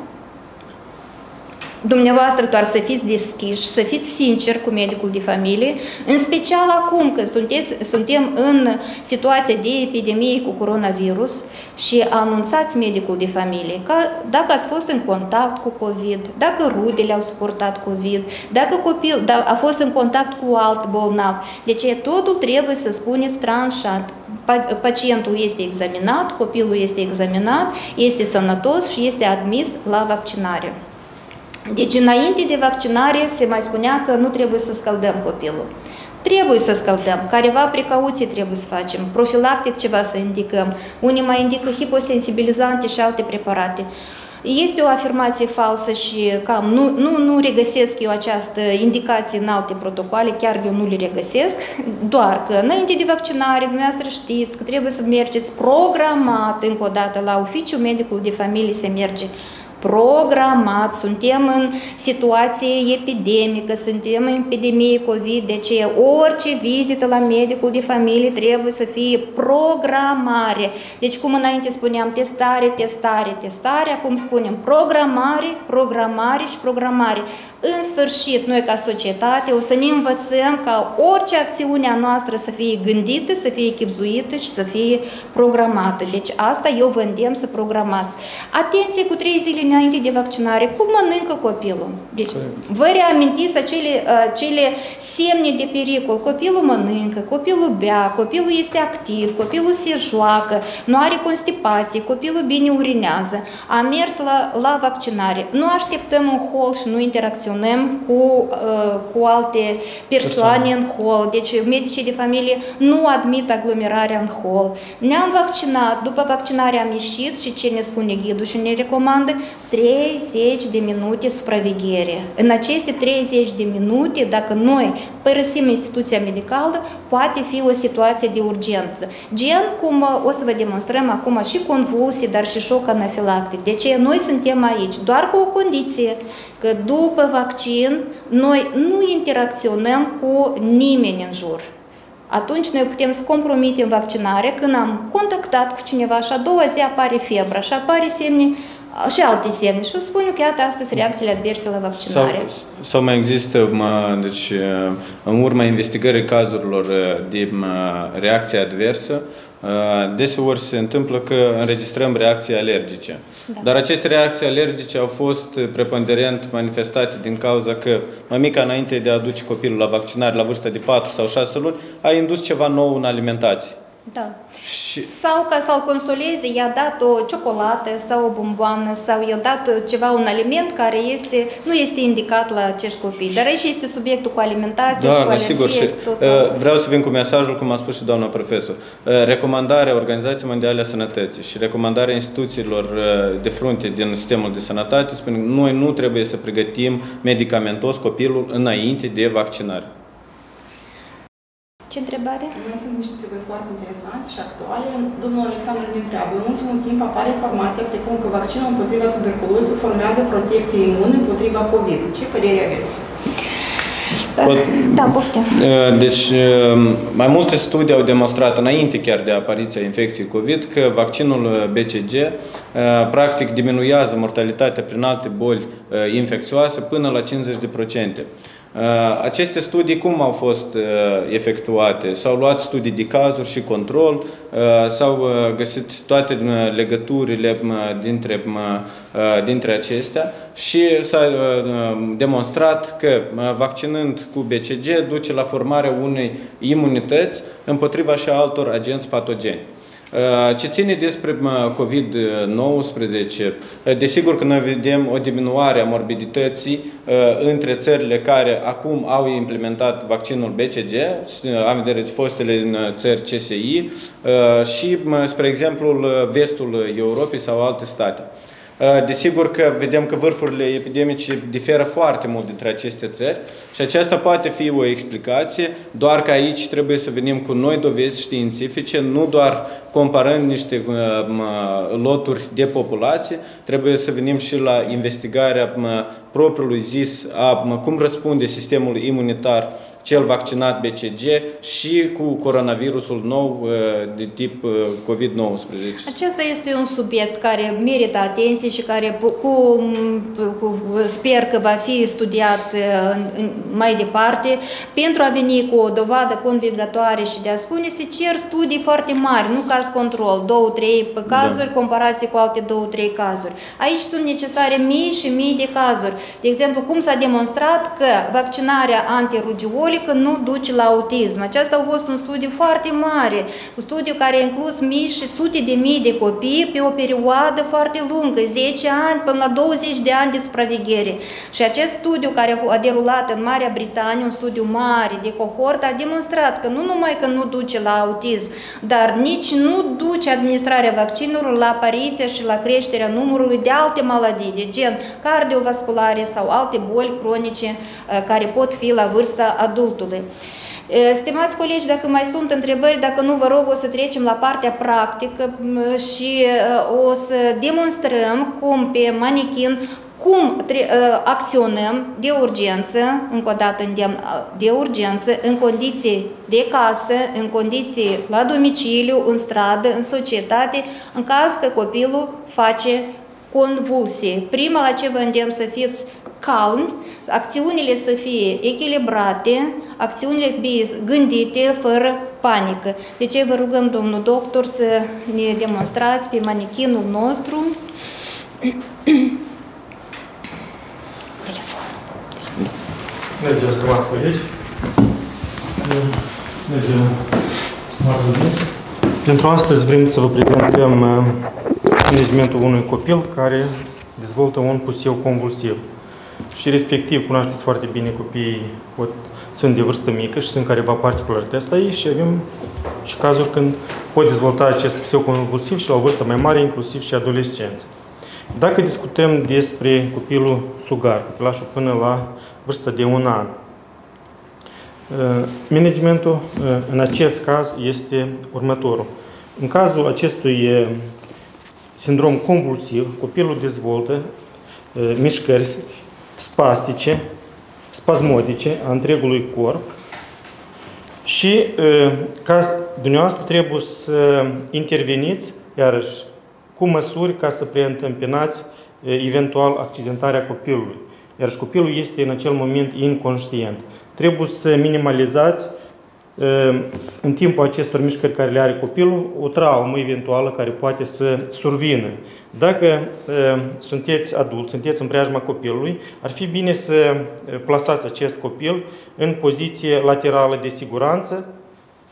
Dumneavoastră doar să fiți deschiși, să fiți sinceri cu medicul de familie, în special acum că suntem în situația de epidemie cu coronavirus și anunțați medicul de familie că dacă ați fost în contact cu COVID, dacă rudele au suportat COVID, dacă copil a fost în contact cu alt bolnav, deci totul trebuie să spuneți tranșat. Pacientul este examinat, copilul este examinat, este sănătos și este admis la vaccinare. Deci, înainte de vaccinare, se mai spunea că nu trebuie să scăldăm copilul. Trebuie să scăldăm, careva precauții trebuie să facem, profilactic ceva să indicăm. Unii mai indică hiposensibilizante și alte preparate. Este o afirmație falsă și cam nu regăsesc eu această indicație în alte protocoale, chiar eu nu le regăsesc, doar că înainte de vaccinare, dumneavoastră știți că trebuie să mergeți programat încă o dată la oficiul medicului de familie, se merge programat, suntem în situație epidemică, suntem în epidemie COVID, de aceea orice vizită la medicul de familie trebuie să fie programare. Deci cum înainte spuneam testare, acum spunem programare și programare. În sfârșit, noi ca societate o să ne învățăm ca orice acțiune a noastră să fie gândită, să fie chibzuită și să fie programată. Deci asta eu vă îndemn să programați. Atenție cu 3 zile înainte de vaccinare, cum mănâncă copilul. Deci vă reamintiți acele semne de pericol. Copilul mănâncă, copilul bea, copilul este activ, copilul se joacă, nu are constipație, copilul bine urinează. A mers la vaccinare. Nu așteptăm în hol și nu interacționăm cu alte persoane în hol. Deci medicii de familie nu admit aglomerarea în hol. Ne-am vaccinat, după vaccinare am ieșit și ce ne spune ghidul și ne recomandă? 30 de minute supraveghere. În aceste 30 de minute, dacă noi părăsim instituția medicală, poate fi o situație de urgență. Gen cum o să vă demonstrăm acum și convulsii, dar și șoc anafilactic. De aceea noi suntem aici, doar cu o condiție, că după vaccin noi nu interacționăm cu nimeni în jur. Atunci noi putem să compromitem vaccinarea când am contactat cu cineva și a doua zi apare febra și apare semne și alte semne. Și o spun că iată astăzi reacțiile adverse la vaccinare. Sau mai există, deci, în urma investigării cazurilor de reacție adversă, deseori se întâmplă că înregistrăm reacții alergice. Da. Dar aceste reacții alergice au fost preponderent manifestate din cauza că mămica, înainte de a aduce copilul la vaccinare la vârsta de 4 sau 6 luni, a indus ceva nou în alimentație. Da. Sau ca să-l consoleze, i-a dat o ciocolată sau o bomboană sau i-a dat ceva, un aliment care nu este indicat la acești copii. Dar aici este subiectul cu alimentație și cu alergie. Sigur. Și vreau să vin cu mesajul, cum a spus și doamna profesor. Recomandarea Organizației Mondiale a Sănătății și recomandarea instituțiilor de frunte din sistemul de sănătate spune că noi nu trebuie să pregătim medicamentos copilul înainte de vaccinare. Ce întrebare? Mai sunt niște întrebări foarte interesante și actuale. Domnul Alexandru ne întreabă, în ultimul timp apare informația precum că vaccinul împotriva tuberculozei formează protecție imună împotriva COVID. Ce părere aveți? Da, poftim. Deci, mai multe studii au demonstrat, înainte chiar de apariția infecției COVID, că vaccinul BCG practic diminuează mortalitatea prin alte boli infecțioase până la 50%. Aceste studii cum au fost efectuate? S-au luat studii de cazuri și control, s-au găsit toate legăturile dintre acestea și s-a demonstrat că vaccinând cu BCG duce la formarea unei imunități împotriva și altor agenți patogeni. Ce ține despre COVID-19, desigur că noi vedem o diminuare a morbidității între țările care acum au implementat vaccinul BCG, am vedere fostele în țări CSI și, spre exemplu, vestul Europei sau alte state. Desigur că vedem că vârfurile epidemice diferă foarte mult dintre aceste țări și aceasta poate fi o explicație, doar că aici trebuie să venim cu noi dovezi științifice, nu doar comparând niște loturi de populație, trebuie să venim și la investigarea propriului zis a cum răspunde sistemul imunitar cel vaccinat BCG și cu coronavirusul nou de tip COVID-19. Acesta este un subiect care merită atenție și care sper că va fi studiat mai departe pentru a veni cu o dovadă convingătoare și de a spune se cer studii foarte mari, nu caz control, 2-3 cazuri, comparație cu alte 2-3 cazuri. Aici sunt necesare mii și mii de cazuri. De exemplu, cum s-a demonstrat că vaccinarea antirugiolică nu duce la autism. Aceasta a fost un studiu foarte mare, un studiu care a inclus mii și sute de mii de copii pe o perioadă foarte lungă, 10 ani până la 20 de ani de supraveghere. Și acest studiu care a derulat în Marea Britanie, un studiu mare de cohort, a demonstrat că nu numai că nu duce la autism, dar nici nu duce administrarea vaccinurilor la apariția și la creșterea numărului de alte maladii, de gen cardiovasculare sau alte boli cronice care pot fi la vârsta adultului. Stimați colegi, dacă mai sunt întrebări, dacă nu, vă rog, o să trecem la partea practică și o să demonstrăm cum pe manichin cum acționăm de urgență, încă o dată îndemn, de urgență, în condiții de casă, în condiții la domiciliu, în stradă, în societate, în caz că copilul face convulsie. Prima la ce vă îndemn să fiți calmi, acțiunile să fie echilibrate, acțiunile gândite fără panică. De ce vă rugăm, domnul doctor, să ne demonstrați pe manichinul nostru telefonul. Bună ziua, stimați colegi! Bună ziua, stimați audiență! Pentru astăzi vrem să vă prezentăm managementul unui copil care dezvoltă un puseu convulsiv. Și respectiv, cunoașteți foarte bine, copiii sunt de vârstă mică și sunt careva particularități la ei și avem și cazuri când pot dezvolta acest puseu convulsiv și la o vârstă mai mare, inclusiv și adolescență. Dacă discutăm despre copilul sugar, copilașul până la vârsta de 1 an, managementul în acest caz este următorul. În cazul acestui sindrom convulsiv, copilul dezvoltă mișcări spastice, spasmodice a întregului corp și ca dumneavoastră trebuie să interveniți, iarăși, cu măsuri ca să preîntâmpinați eventual accidentarea copilului. Iar copilul este în acel moment inconștient. Trebuie să minimalizați în timpul acestor mișcări care le are copilul o traumă eventuală care poate să survină. Dacă sunteți adult, sunteți în preajma copilului, ar fi bine să plasați acest copil în poziție laterală de siguranță,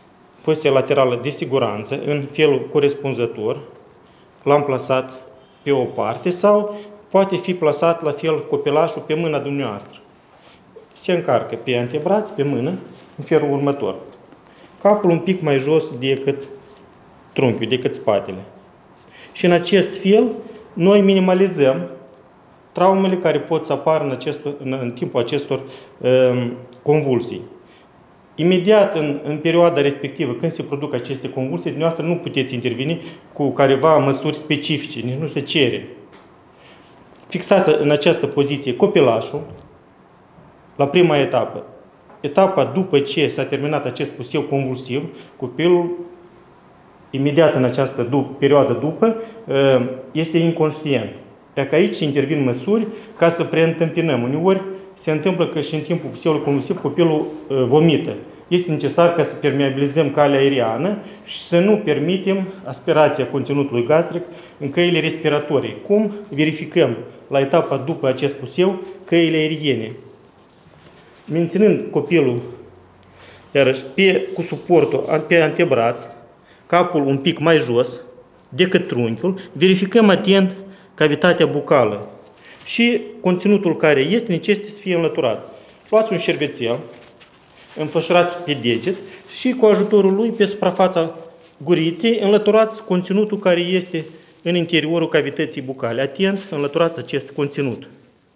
poziția laterală de siguranță, în felul corespunzător, l-am plasat pe o parte sau poate fi plasat la fel copilașul pe mâna dumneavoastră. Se încarcă pe antebraț, pe mână, în felul următor. Capul un pic mai jos decât trunchiul, decât spatele. Și în acest fel, noi minimalizăm traumele care pot să apară în timpul acestor convulsii. Imediat în perioada respectivă, când se produc aceste convulsii, dumneavoastră nu puteți interveni cu careva măsuri specifice, nici nu se cere. Fixați în această poziție copilașul, la prima etapă. Etapa după ce s-a terminat acest puseu convulsiv, copilul, imediat în această perioadă după, este inconștient. Dacă aici intervin măsuri ca să preîntâmpinăm. Uneori se întâmplă că și în timpul puseului convulsiv copilul vomită. Este necesar ca să permeabilizăm calea aeriană și să nu permitem aspirația conținutului gastric în căile respiratorii. Cum verificăm la etapa după acest puseu căile aeriene? Menținând copilul iarăși cu suportul pe antebraț, capul un pic mai jos decât trunchiul, verificăm atent cavitatea bucală și conținutul care este necesită să fie înlăturat. Luați un șervețel, înfășurați pe deget și cu ajutorul lui pe suprafața guriței înlăturați conținutul care este în interiorul cavității bucale. Atent, înlăturați acest conținut.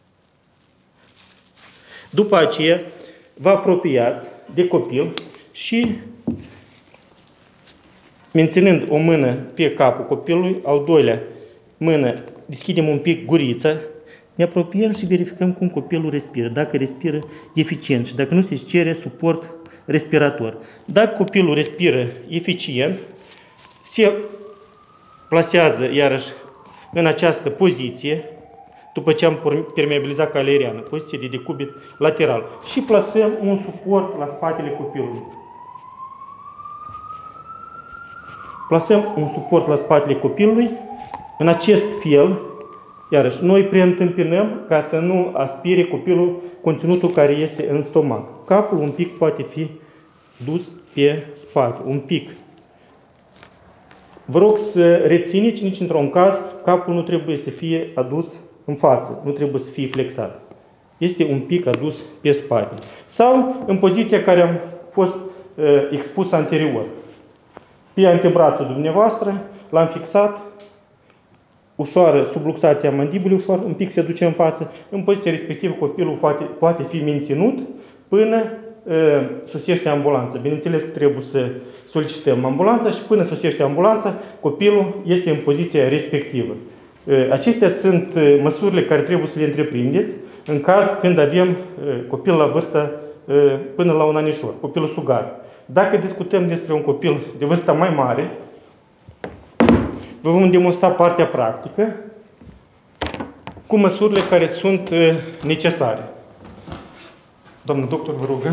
După aceea, vă apropiați de copil și, menținând o mână pe capul copilului, al doilea mână, deschidem un pic gurița, ne apropiem și verificăm cum copilul respiră, dacă respiră eficient și dacă nu se cere suport respirator. Dacă copilul respiră eficient, se plasează iarăși în această poziție, după ce am permeabilizat calea aeriană, poziție de decubit lateral, și plasăm un suport la spatele copilului. Plasăm un suport la spatele copilului. În acest fel, iarăși, noi preîntâmpinăm ca să nu aspire copilul conținutul care este în stomac. Capul un pic poate fi dus pe spate, un pic. Vă rog să rețineți, nici într-un caz, capul nu trebuie să fie adus în față, nu trebuie să fie flexat. Este un pic adus pe spate. Sau în poziția care am fost expus anterior. Pe antebrațul dumneavoastră, l-am fixat, ușoară subluxația mandibului, ușor, un pic se duce în față. În poziția respectivă, copilul poate fi menținut până sosește ambulanța. Bineînțeles că trebuie să solicităm ambulanța și până sosește ambulanța, copilul este în poziția respectivă. Acestea sunt măsurile care trebuie să le întreprindeți în caz când avem copil la vârstă până la un anișor, copilul sugar. Dacă discutăm despre un copil de vârstă mai mare, vă vom demonstra partea practică cu măsurile care sunt necesare. Doamnă doctor, vă rugăm.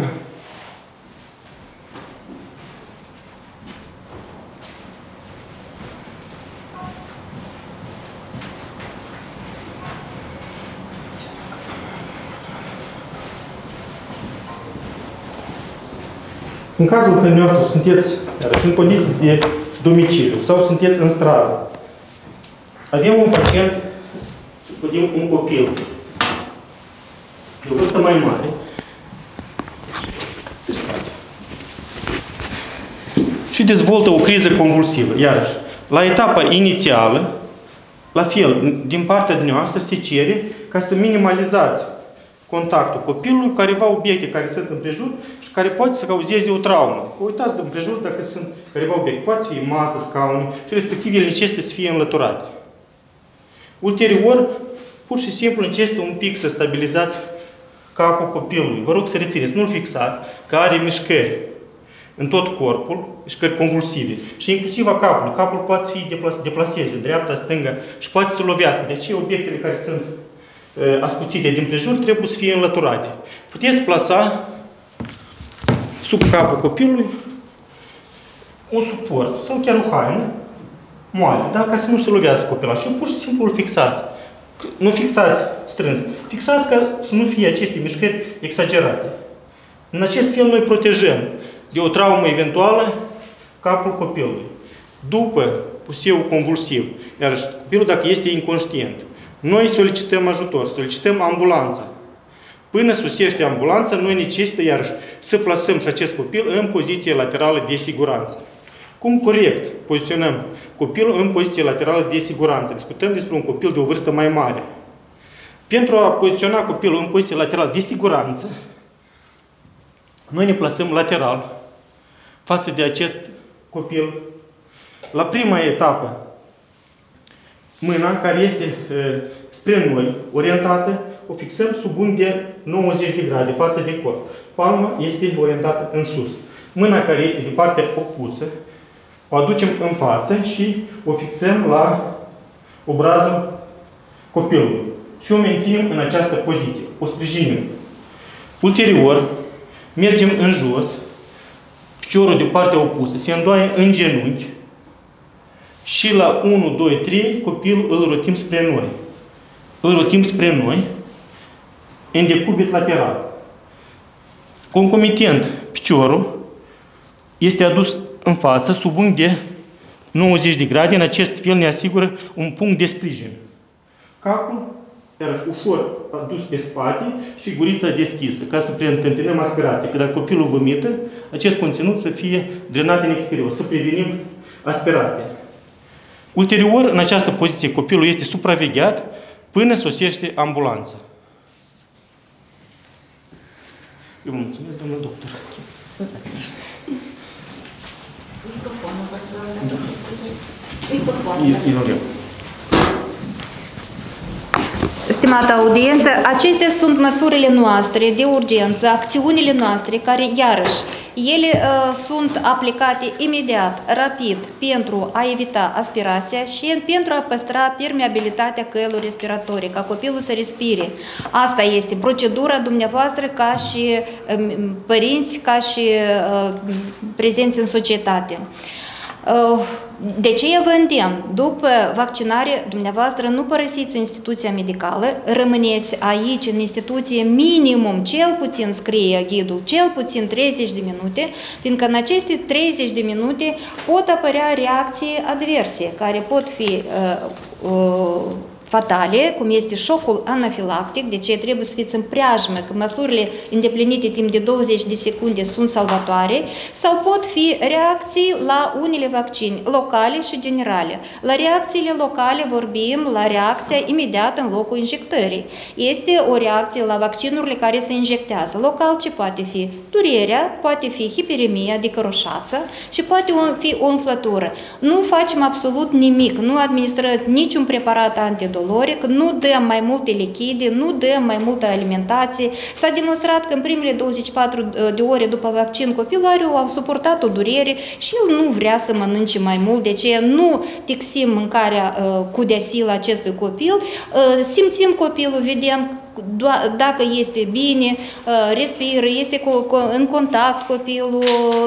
În cazul când dumneavoastră sunteți în condiții de domiciliu sau sunteți în stradă, avem un pacient, un copil de o vârstă mai mare și dezvoltă o criză convulsivă. Iarăși, la etapa inițială, la fel, din partea dumneavoastră se cere ca să minimalizați contactul copilului cu careva obiecte care sunt împrejur și care poate să cauzeze o traumă. Uitați de împrejur dacă sunt careva obiecte. Poate să fie masă, scaune și respectiv ele necesită să fie înlăturate. Ulterior, pur și simplu necesită un pic să stabilizați capul copilului. Vă rog să rețineți, nu-l fixați, că are mișcări în tot corpul, mișcări convulsive și inclusiv a capului. Capul poate să fie deplaseze în dreapta, stânga și poate să lovească. De aceea obiectele care sunt ascuțite din prejur trebuie să fie înlăturate. Puteți plasa sub capul copilului un suport sau chiar o haină moale, da? Ca să nu se lovească copilașul. Pur și simplu îl fixați. Nu fixați strâns. Fixați ca să nu fie aceste mișcări exagerate. În acest fel noi protejăm de o traumă eventuală capul copilului. După puseul convulsiv, iar copilul dacă este inconștient, noi solicităm ajutor, solicităm ambulanța. Până sosește ambulanța, noi necesită iarăși să plasăm și acest copil în poziție laterală de siguranță. Cum corect poziționăm copilul în poziție laterală de siguranță? Discutăm despre un copil de o vârstă mai mare. Pentru a poziționa copilul în poziție laterală de siguranță, noi ne plasăm lateral față de acest copil. La prima etapă, mâna care este spre noi, orientată, o fixăm sub unghi de 90 de grade față de corp. Palma este orientată în sus. Mâna care este de partea opusă, o aducem în față și o fixăm la obrazul copilului. Și o menținem în această poziție. O sprijinim. Ulterior, mergem în jos, piciorul de partea opusă se îndoaie în genunchi și la 1, 2, 3, copilul îl rotim spre noi. Îl rotim spre noi în decubit lateral. Concomitent, piciorul este adus în față, sub unghi de 90 de grade. În acest fel ne asigură un punct de sprijin. Capul, iarăși, ușor adus pe spate și gurița deschisă, ca să preîntâmpinăm aspirație. Că dacă copilul vomită, acest conținut să fie drenat în exterior, să prevenim aspirația. Ulterior, în această poziție, copilul este supravegheat până sosește ambulanța. Eu vă mulțumesc, domnul doctor. Stimată audiență, acestea sunt măsurile noastre de urgență, acțiunile noastre care, iarăși, ele sunt aplicate imediat, rapid, pentru a evita aspirația și pentru a păstra permeabilitatea căilor respiratorii, ca copilul să respire. Asta este procedura dumneavoastră ca și părinți, ca și prezenți în societate. De ce vă îndemn? După vaccinare, dumneavoastră nu părăsiți instituția medicală, rămâneți aici în instituție minimum, cel puțin scrie ghidul, cel puțin 30 de minute, fiindcă în aceste 30 de minute pot apărea reacții adverse, care pot fi fatale, cum este șocul anafilactic, de ce trebuie să fiți în preajmă, că măsurile îndeplinite timp de 20 de secunde sunt salvatoare, sau pot fi reacții la unele vaccini locale și generale. La reacțiile locale vorbim la reacția imediată în locul injectării. Este o reacție la vaccinurile care se injectează. Local ce poate fi? Durerea, poate fi hiperemia, adică roșață, și poate fi o umflătură. Nu facem absolut nimic, nu administrăm niciun preparat antidoloric, nu dăm mai multe lichide, nu dăm mai multă alimentație. S-a demonstrat că în primele 24 de ore după vaccin copilul a suportat o durere și el nu vrea să mănânce mai mult, de aceea nu tixim mâncarea cu deasil acestui copil, simțim copilul, vedem dacă este bine, respiră, este în contact copilul,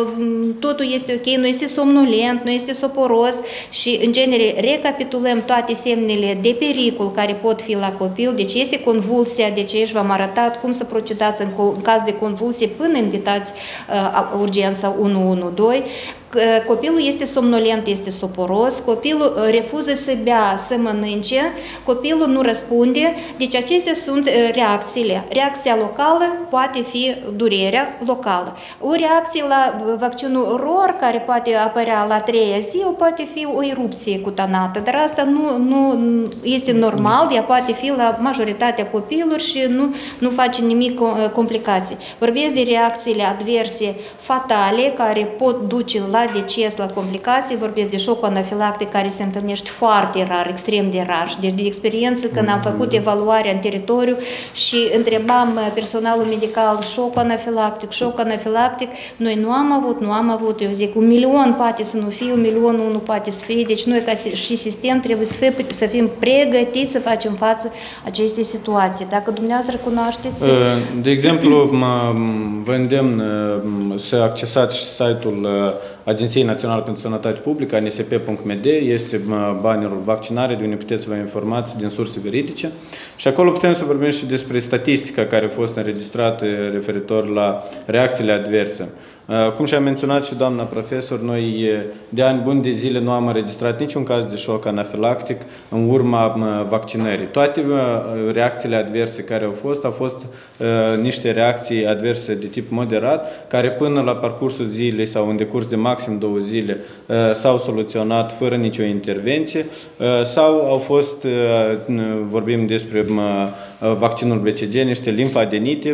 totul este ok, nu este somnolent, nu este soporos și, în genere, recapitulăm toate semnele de pericol care pot fi la copil, deci este convulsia, deci aici v-am arătat cum să procedați în caz de convulsie până invitați urgența 112. Copilul este somnolent, este soporos, copilul refuză să bea, să mănânce, copilul nu răspunde, deci acestea sunt reacțiile. Reacția locală poate fi durerea locală. O reacție la vaccinul ROR, care poate apărea la 3-a zi, poate fi o erupție cutanată, dar asta nu este normal, ea poate fi la majoritatea copiilor și nu face nimic complicații. Vorbesc de reacțiile adverse fatale, care pot duce la deces, la complicații, vorbesc de șocul anafilactic care se întâlnește foarte rar, extrem de rar. Deci de experiență, când am făcut evaluarea în teritoriu și întrebam personalul medical șocul anafilactic, noi nu am avut, eu zic, 1 milion poate să nu fie, 1 milion nu poate să fie, deci noi ca și sistem trebuie să fim pregătiți să facem față acestei situații. Dacă dumneavoastră cunoașteți... De exemplu, vă îndemn să accesați site-ul Agenției Naționale pentru Sănătate Publică, ansp.md, este bannerul vaccinare, de unde puteți să vă informați din surse veridice. Și acolo putem să vorbim și despre statistica care a fost înregistrată referitor la reacțiile adverse. Cum și-a menționat și doamna profesor, noi de ani buni de zile nu am înregistrat niciun caz de șoc anafilactic în urma vaccinării. Toate reacțiile adverse care au fost niște reacții adverse de tip moderat, care până la parcursul zilei sau în decurs de maxim 2 zile s-au soluționat fără nicio intervenție sau au fost, vorbim despre vaccinul BCG, niște limfadenite,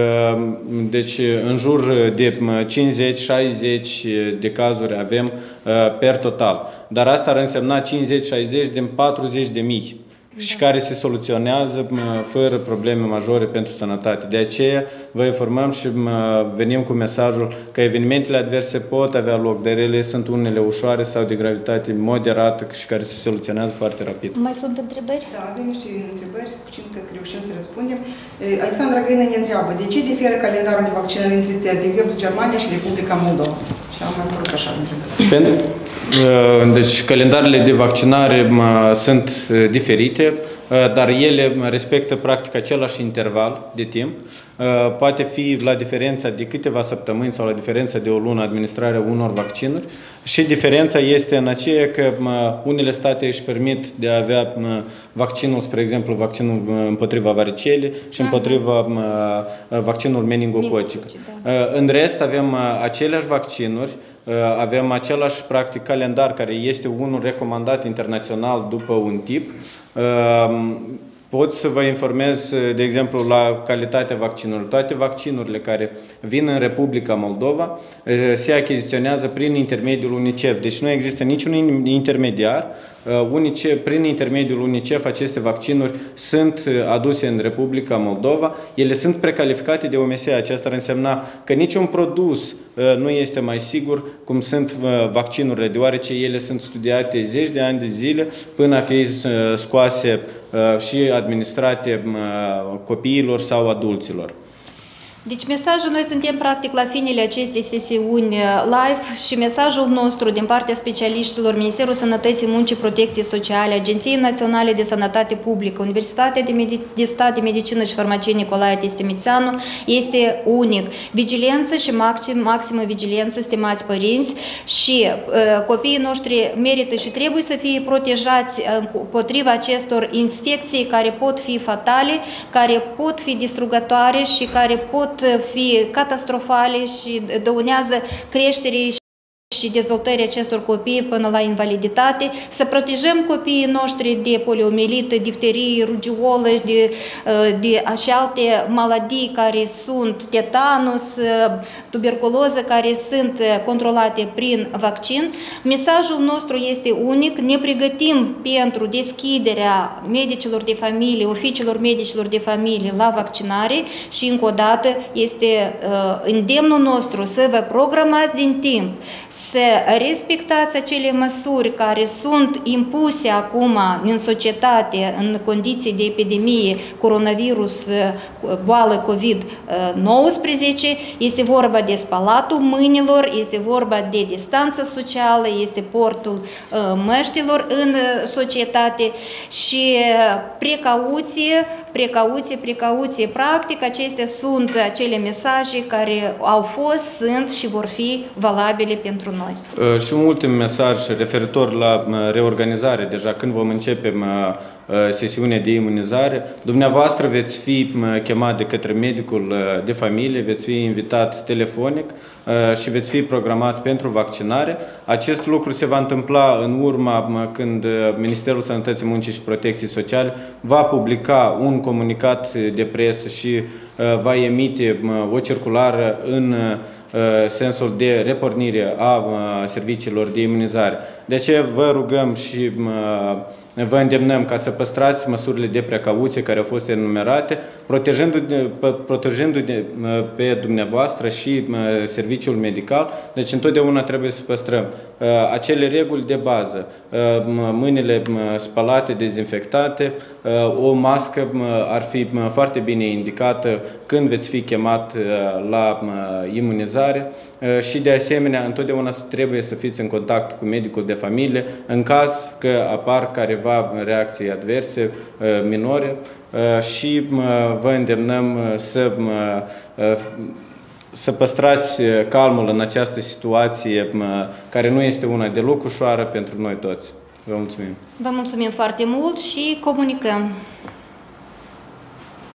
deci în jur de 50-60 de cazuri avem per total. Dar asta ar însemna 50-60 din 40.000 și care se soluționează fără probleme majore pentru sănătate. De aceea vă informăm și venim cu mesajul că evenimentele adverse pot avea loc, dar ele sunt unele ușoare sau de gravitate moderată și care se soluționează foarte rapid. Mai sunt întrebări? Da, avem niște întrebări, succint că reușim să răspundem. Alexandra Găină ne întreabă, de ce diferă calendarul de vaccinări între țări, de exemplu Germania și Republica Moldova? Și am mai părut așa întrebări. Deci calendarele de vaccinare sunt diferite, dar ele respectă practic același interval de timp. Poate fi la diferența de câteva săptămâni sau la diferența de o lună administrarea unor vaccinuri și diferența este în aceea că unele state își permit de a avea vaccinul, spre exemplu, vaccinul împotriva varicelei și împotriva vaccinul meningococic. În rest avem aceleași vaccinuri, avem același practic calendar care este unul recomandat internațional după un tip. Pot să vă informez, de exemplu, la calitatea vaccinurilor. Toate vaccinurile care vin în Republica Moldova se achiziționează prin intermediul UNICEF. Deci nu există niciun intermediar. Prin intermediul UNICEF aceste vaccinuri sunt aduse în Republica Moldova. Ele sunt precalificate de OMS. Aceasta ar însemna că niciun produs nu este mai sigur cum sunt vaccinurile, deoarece ele sunt studiate zeci de ani de zile până a fi scoase și administrate copiilor sau adulților. Deci mesajul, noi suntem practic la finele acestei sesiuni live și mesajul nostru din partea specialiștilor Ministerul Sănătății, Muncii, Protecției Sociale, Agenției Naționale de Sănătate Publică, Universitatea de Stat de Medicină și Farmacie Nicolae Testimițeanu este unic. Vigilență și maximă vigilență, stimați părinți, și copiii noștri merită și trebuie să fie protejați împotriva acestor infecții care pot fi fatale, care pot fi distrugătoare și care pot fi catastrofale și dăunează creșterii și dezvoltării acestor copii până la invaliditate, să protejăm copiii noștri de poliomielită, difterie, rugiolă, de și alte maladii care sunt tetanus, tuberculoză, care sunt controlate prin vaccin. Mesajul nostru este unic, ne pregătim pentru deschiderea medicilor de familie, oficiilor medicilor de familie la vaccinare și încă o dată este îndemnul nostru să vă programați din timp, să respectați acele măsuri care sunt impuse acum în societate în condiții de epidemie, coronavirus, boală COVID-19. Este vorba de spălatul mâinilor, este vorba de distanță socială, este portul măștilor în societate și precauție. Practic, acestea sunt acele mesaje care au fost, sunt și vor fi valabile pentru noi. Și un ultim mesaj referitor la reorganizare. Deja când vom începe sesiunea de imunizare, dumneavoastră veți fi chemat de către medicul de familie, veți fi invitat telefonic și veți fi programat pentru vaccinare. Acest lucru se va întâmpla în urma când Ministerul Sănătății, Muncii și Protecției Sociale va publica un comunicat de presă și va emite o circulară în sensul de repornire a serviciilor de imunizare. De aceea vă rugăm și vă îndemnăm ca să păstrați măsurile de precauție care au fost enumerate, protejându-ne pe dumneavoastră și serviciul medical. Deci întotdeauna trebuie să păstrăm acele reguli de bază, mâinile spălate, dezinfectate, o mască ar fi foarte bine indicată când veți fi chemat la imunizare și de asemenea întotdeauna trebuie să fiți în contact cu medicul de familie în caz că apar careva reacții adverse minore și vă îndemnăm să să păstrați calmul în această situație care nu este una deloc ușoară pentru noi toți. Vă mulțumim! Vă mulțumim foarte mult și comunicăm!